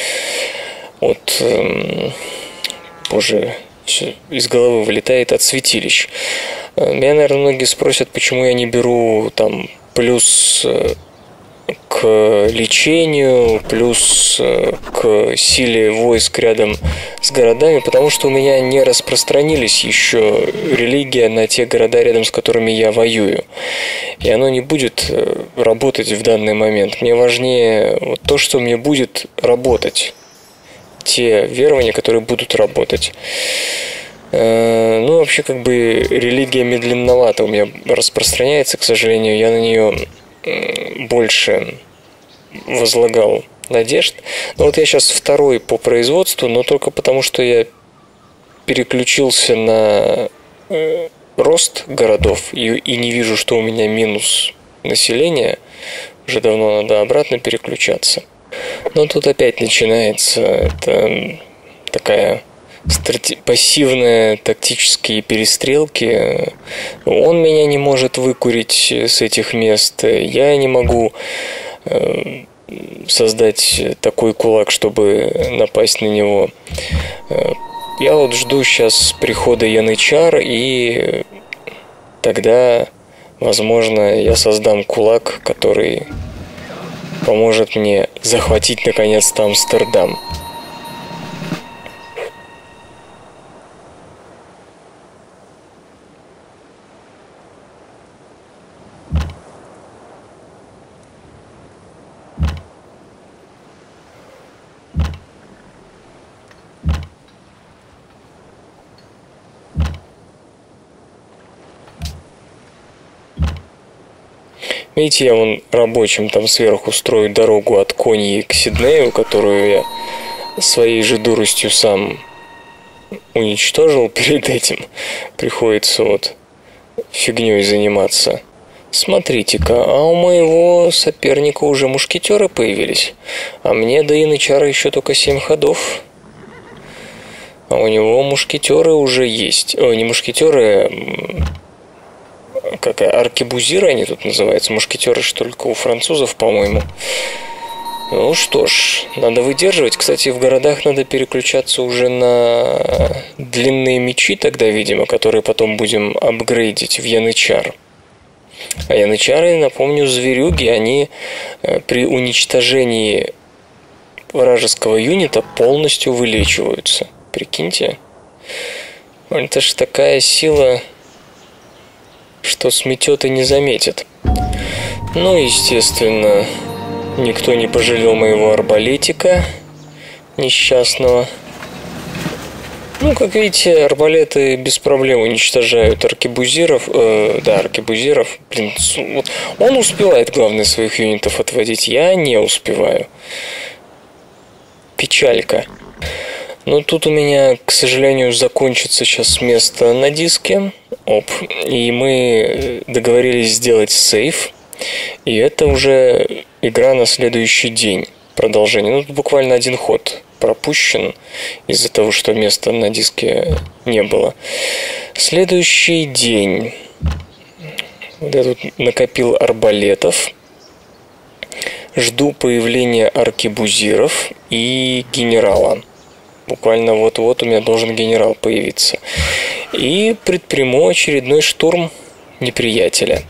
[SPEAKER 1] боже, все из головы вылетает, от святилищ. Меня, наверное, многие спросят, почему я не беру там плюс к лечению, плюс к силе войск рядом с городами, потому что у меня не распространились еще религия на те города, рядом с которыми я воюю. И оно не будет работать в данный момент. Мне важнее вот то, что мне будет работать. Те верования, которые будут работать. Ну, вообще, как бы, религия медленновато у меня распространяется, к сожалению. Я на нее больше возлагал надежд. Но вот я сейчас второй по производству, но только потому, что я переключился на рост городов и не вижу, что у меня минус населения. Уже давно надо обратно переключаться. Но тут опять начинается это такая пассивные тактические перестрелки. Он меня не может выкурить с этих мест. Я не могу создать такой кулак, чтобы напасть на него. Я вот жду сейчас прихода янычар, и тогда, возможно, я создам кулак, который поможет мне захватить наконец-то Амстердам. Видите, я вон рабочим там сверху строю дорогу от Коньи к Сиднею, которую я своей же дуростью сам уничтожил перед этим. Приходится вот фигней заниматься. Смотрите-ка, а у моего соперника уже мушкетеры появились, а мне до янычара еще только 7 ходов. А у него мушкетеры уже есть. О, не мушкетеры, как аркебузиры они тут называются. Мушкетеры ж только у французов, по-моему. Ну что ж, надо выдерживать. Кстати, в городах надо переключаться уже на длинные мечи тогда, видимо, которые потом будем апгрейдить в янычар. А янычары, напомню, зверюги, они при уничтожении вражеского юнита полностью вылечиваются. Прикиньте. Это ж такая сила, что сметет и не заметит. Ну, естественно, никто не пожалел моего арбалетика несчастного. Ну, как видите, арбалеты без проблем уничтожают аркебузиров. Аркебузиров. Блин, вот он успевает, главное, своих юнитов отводить. Я не успеваю. Печалька. Но тут у меня, к сожалению, закончится сейчас место на диске. И мы договорились сделать сейв. И это уже игра на следующий день. Продолжение. Ну, буквально один ход пропущен из-за того, что места на диске не было. Следующий день. Вот я тут накопил арбалетов. Жду появления аркебузиров и генерала. Буквально вот-вот у меня должен генерал появиться. И предприму очередной штурм неприятеля.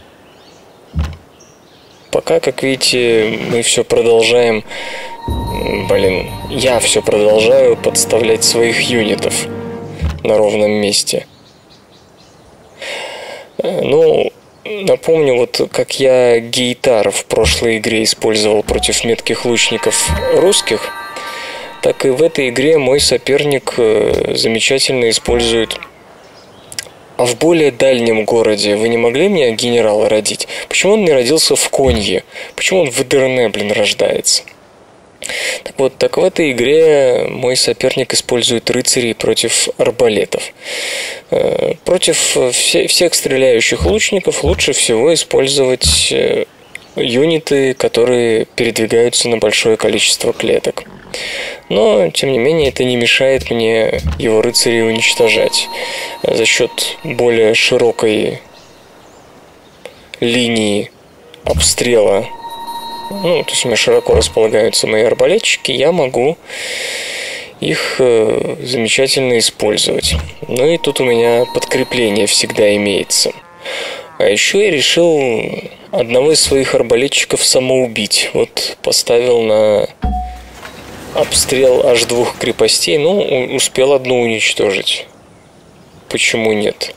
[SPEAKER 1] Пока, как видите, мы все продолжаем... я все продолжаю подставлять своих юнитов на ровном месте. Ну, напомню, вот как я гейтар в прошлой игре использовал против метких лучников русских, так и в этой игре мой соперник замечательно использует. А в более дальнем городе вы не могли мне генерала родить? Почему он не родился в Конье? Почему он в Эдерне, рождается? Так в этой игре мой соперник использует рыцарей против арбалетов. Против всех стреляющих лучников лучше всего использовать юниты, которые передвигаются на большое количество клеток. Но, тем не менее, это не мешает мне его рыцарей уничтожать. За счет более широкой линии обстрела, то есть у меня широко располагаются мои арбалетчики, я могу их замечательно использовать. Ну и тут у меня подкрепление всегда имеется. А еще я решил одного из своих арбалетчиков самоубить. Вот поставил на обстрел аж 2 крепостей. Успел одну уничтожить. Почему нет?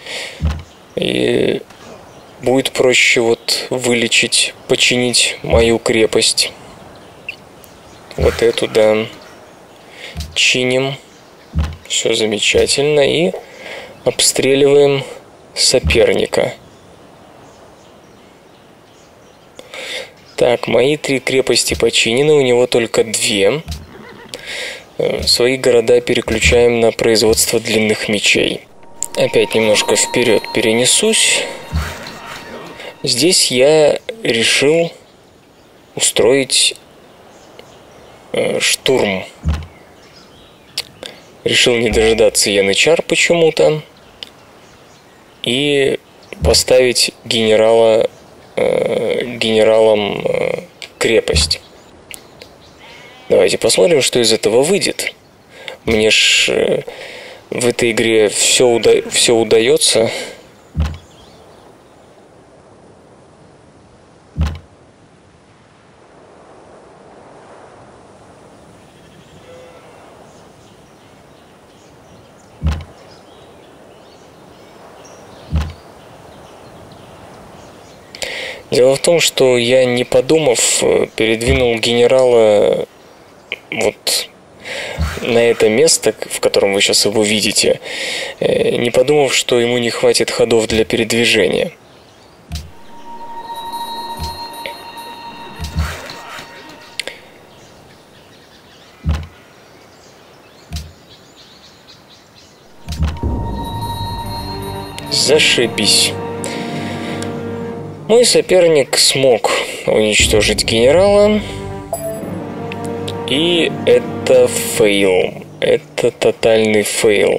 [SPEAKER 1] И будет проще вылечить, починить мою крепость. Вот эту, да. Чиним. Все замечательно. И обстреливаем соперника. Так, мои 3 крепости починены, у него только 2. Свои города переключаем на производство длинных мечей. Опять немножко вперед перенесусь. Здесь я решил устроить штурм. Решил не дожидаться янычар почему-то. И поставить генералом крепость. Давайте посмотрим, что из этого выйдет. Мне ж в этой игре все удается. Дело в том, что я, не подумав, передвинул генерала на это место, в котором вы сейчас его видите, не подумав, что ему не хватит ходов для передвижения. Зашибись. Мой соперник смог уничтожить генерала, и это фейл. это тотальный фейл.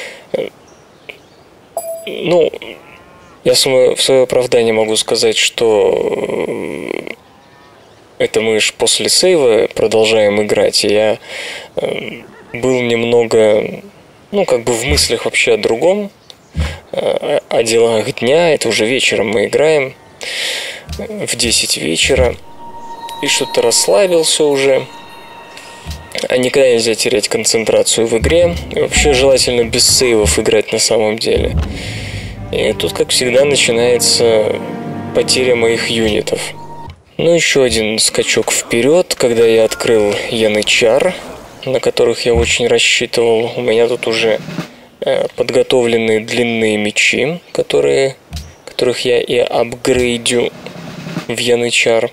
[SPEAKER 1] Ну, я в свое оправдание могу сказать, что это мы ж после сейва продолжаем играть, и я был немного, ну, как бы в мыслях вообще о другом, о делах дня. Это уже вечером мы играем, в 10 вечера, и что-то расслабился уже. А никогда нельзя терять концентрацию в игре. И вообще желательно без сейвов играть на самом деле. И тут, как всегда, начинается потеря моих юнитов. Ну, еще один скачок вперед, когда я открыл янычар, на которых я очень рассчитывал. У меня тут уже подготовленные длинные мечи, которых я и апгрейдю в янычар.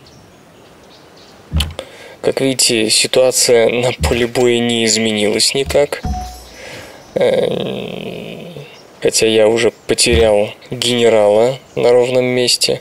[SPEAKER 1] Как видите, ситуация на поле боя не изменилась никак. Хотя я уже потерял генерала на ровном месте.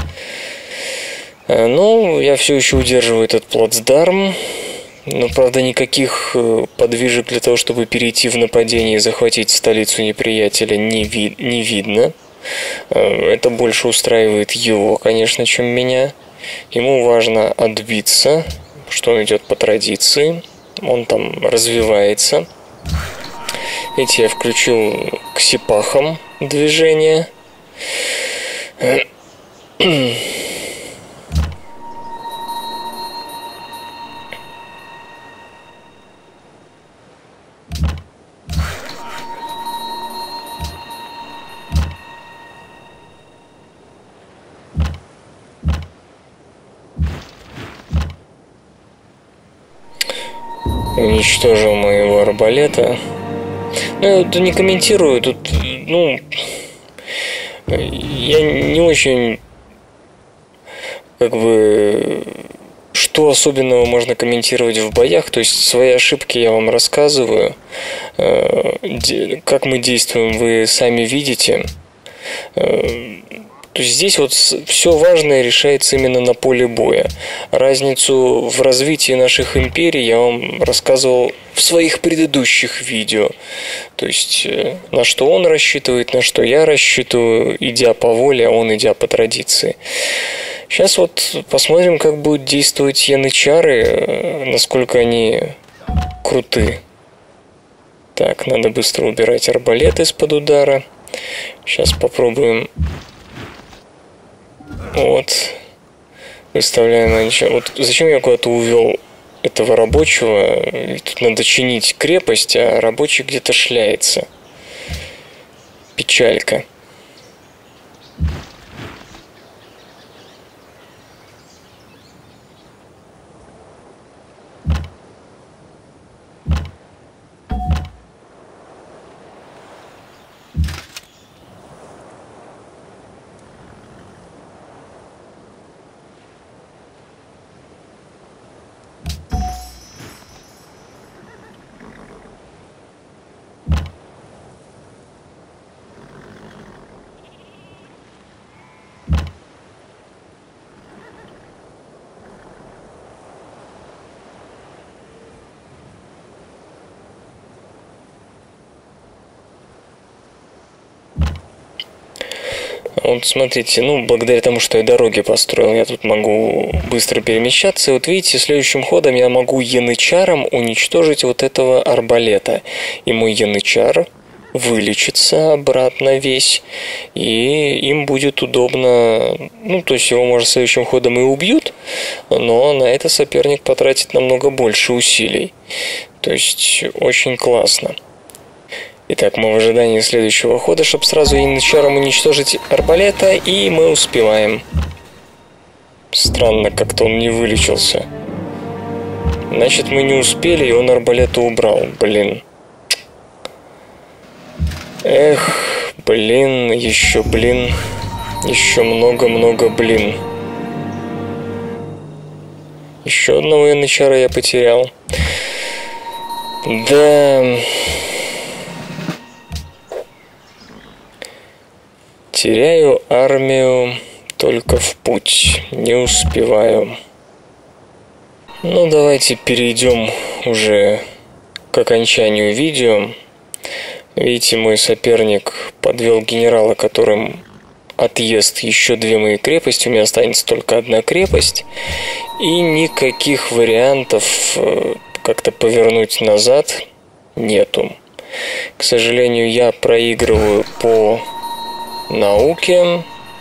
[SPEAKER 1] Но я все еще удерживаю этот плацдарм. Но, правда, никаких подвижек для того, чтобы перейти в нападение и захватить столицу неприятеля, не видно. Это больше устраивает его, конечно, чем меня. Ему важно отбиться, что он идет по традиции. Он там развивается. Видите, я включил к сипахам движение. Уничтожил моего арбалета. Ну, я тут не комментирую, тут, ну, я не очень, как бы, что особенного можно комментировать в боях, то есть свои ошибки я вам рассказываю, как мы действуем, вы сами видите. То есть здесь вот все важное решается именно на поле боя. Разницу в развитии наших империй я вам рассказывал в своих предыдущих видео. То есть на что он рассчитывает, на что я рассчитываю, идя по воле, а он идя по традиции. Сейчас вот посмотрим, как будут действовать янычары, насколько они круты. Так, надо быстро убирать арбалет из-под удара. Сейчас попробуем. Вот. Выставляем янычар. Вот зачем я куда-то увел этого рабочего? Тут надо чинить крепость, а рабочий где-то шляется. Печалька. Вот смотрите, ну, благодаря тому, что я дороги построил, я тут могу быстро перемещаться. И вот видите, следующим ходом я могу янычаром уничтожить вот этого арбалета. И мой янычар вылечится обратно весь, и им будет удобно, ну, то есть его, может, следующим ходом и убьют, но на это соперник потратит намного больше усилий. То есть очень классно. Итак, мы в ожидании следующего хода, чтобы сразу янычаром уничтожить арбалета, и мы успеваем. Странно, как-то он не вылечился. Значит, мы не успели, и он арбалета убрал. Блин. Эх, блин, еще много-много блин. Еще одного янычара я потерял. Да... Теряю армию только в путь, не успеваю. Ну, давайте перейдем уже к окончанию видео. Видите, мой соперник подвел генерала, которым отъест еще 2 мои крепости. У меня останется только 1 крепость. И никаких вариантов как-то повернуть назад нету. К сожалению, я проигрываю по науке.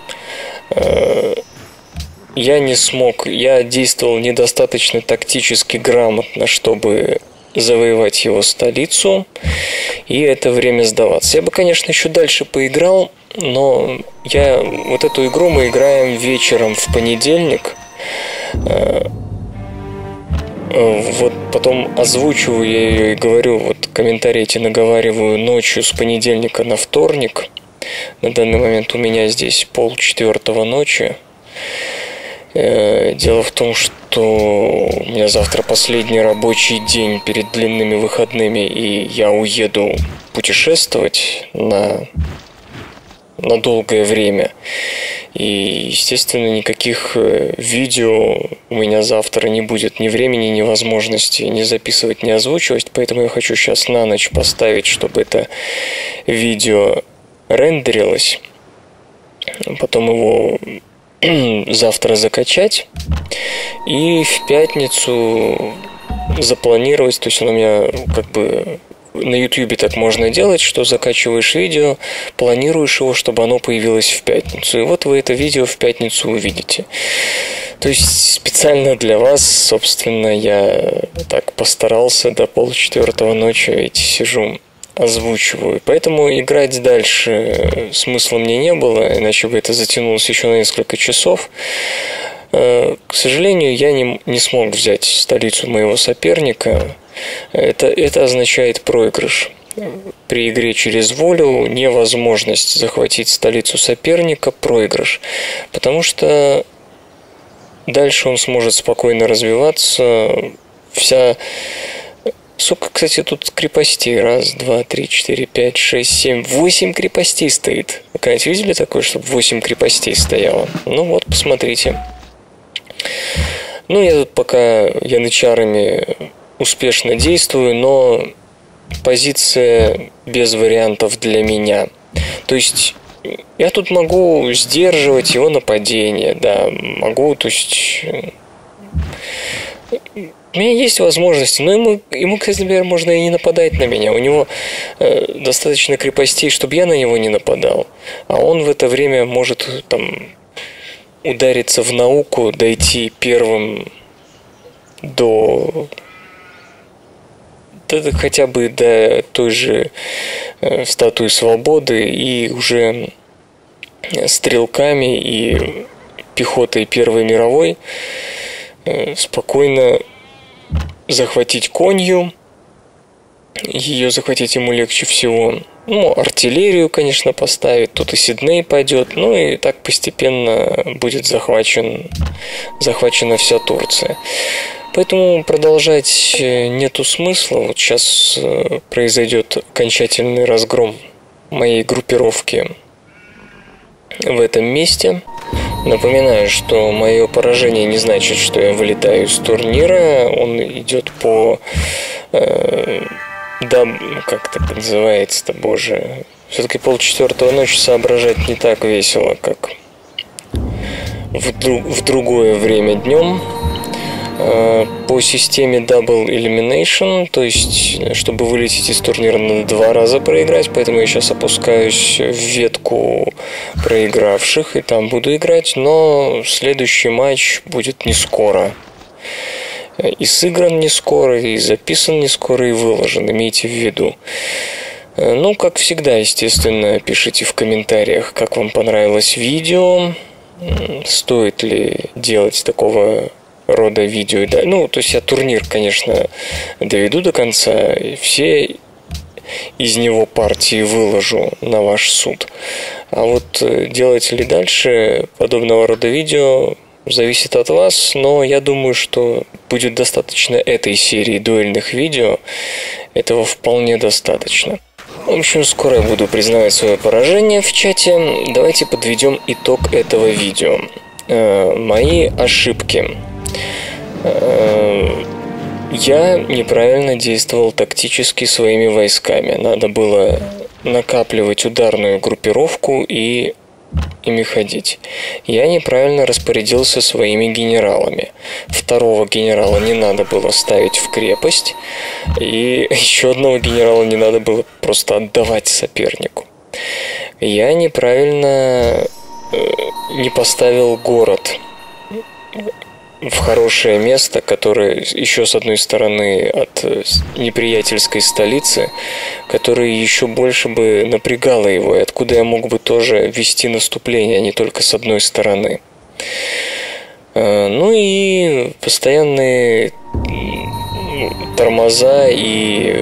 [SPEAKER 1] Я не смог, я действовал недостаточно тактически грамотно, чтобы завоевать его столицу, и это время сдаваться. Я бы, конечно, еще дальше поиграл, но вот эту игру мы играем вечером в понедельник. Вот потом озвучиваю я ее и говорю, вот комментарии эти наговариваю ночью с понедельника на вторник. На данный момент у меня здесь 3:30 ночи. Дело в том, что у меня завтра последний рабочий день перед длинными выходными, и я уеду путешествовать на долгое время. И, естественно, никаких видео у меня завтра не будет, ни времени, ни возможности ни записывать, ни озвучивать, поэтому я хочу сейчас на ночь поставить, чтобы это видео рендерилось, потом его завтра закачать и в пятницу запланировать, то есть он у меня как бы на YouTube так можно делать, что закачиваешь видео, планируешь его, чтобы оно появилось в пятницу, и вот вы это видео в пятницу увидите. То есть специально для вас, собственно, я так постарался, до 3:30 ночи эти сижу, озвучиваю. Поэтому играть дальше смысла мне не было, иначе бы это затянулось еще на несколько часов. К сожалению, я не смог взять столицу моего соперника. Это означает проигрыш. При игре через волю невозможность захватить столицу соперника – проигрыш. Потому что дальше он сможет спокойно развиваться. Сколько, кстати, тут крепостей? 1, 2, 3, 4, 5, 6, 7, 8 крепостей стоит. Вы когда-нибудь видели такое, чтобы 8 крепостей стояло? Ну вот, посмотрите. Ну, я тут пока янычарами успешно действую, но позиция без вариантов для меня. То есть я тут могу сдерживать его нападение, да, могу, то есть у меня есть возможности, но ему, кстати, например, можно и не нападать на меня. У него достаточно крепостей, чтобы я на него не нападал. А он в это время может там удариться в науку, дойти первым хотя бы до той же статуи свободы, и уже стрелками и пехотой Первой мировой спокойно захватить Конью. Ее захватить ему легче всего. Ну, артиллерию, конечно, поставить. Тут и Сидней пойдет. Ну, и так постепенно будет захвачена вся Турция. Поэтому продолжать нету смысла. Вот сейчас произойдет окончательный разгром моей группировки в этом месте. Напоминаю, что мое поражение не значит, что я вылетаю из турнира. Он идет по... как так называется-то, боже. Все-таки 3:30 ночи соображать не так весело, как в другое время днем. По системе Double Elimination, то есть, чтобы вылететь из турнира, надо 2 раза проиграть, поэтому я сейчас опускаюсь в ветку проигравших, и там буду играть, но следующий матч будет не скоро. И сыгран не скоро, и записан не скоро, и выложен, имейте в виду. Ну, как всегда, естественно, пишите в комментариях, как вам понравилось видео, стоит ли делать такого рода видео. Да, ну, то есть я турнир, конечно, доведу до конца, и все из него партии выложу на ваш суд. А вот делать ли дальше подобного рода видео зависит от вас, но я думаю, что будет достаточно этой серии дуэльных видео. Этого вполне достаточно. В общем, скоро я буду признавать свое поражение в чате. Давайте подведем итог этого видео. Мои ошибки. Я неправильно действовал тактически своими войсками. Надо было накапливать ударную группировку и ими ходить. Я неправильно распорядился своими генералами. Второго генерала не надо было ставить в крепость, и еще одного генерала не надо было просто отдавать сопернику. Я неправильно не поставил город в хорошее место, которое еще с одной стороны от неприятельской столицы, которое еще больше бы напрягало его, и откуда я мог бы тоже вести наступление, а не только с одной стороны. Ну и постоянные тормоза и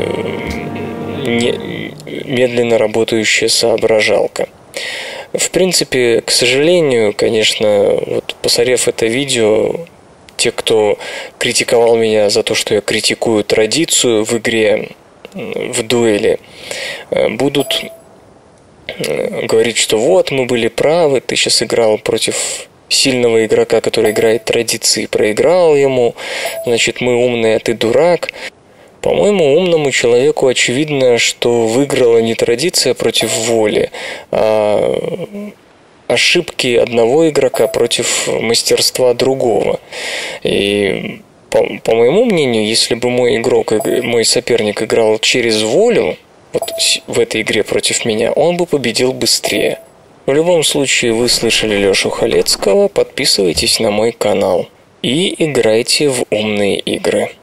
[SPEAKER 1] медленно работающая соображалка. В принципе, к сожалению, конечно, вот посмотрев это видео, те, кто критиковал меня за то, что я критикую традицию в игре, в дуэли, будут говорить, что вот, мы были правы, ты сейчас играл против сильного игрока, который играет традиции, проиграл ему, значит, мы умные, а ты дурак. По-моему, умному человеку очевидно, что выиграла не традиция против воли, а ошибки одного игрока против мастерства другого. И по моему мнению, если бы мой игрок, мой соперник играл через волю, вот в этой игре против меня, он бы победил быстрее. В любом случае, вы слышали Лешу Халецкого, подписывайтесь на мой канал и играйте в умные игры.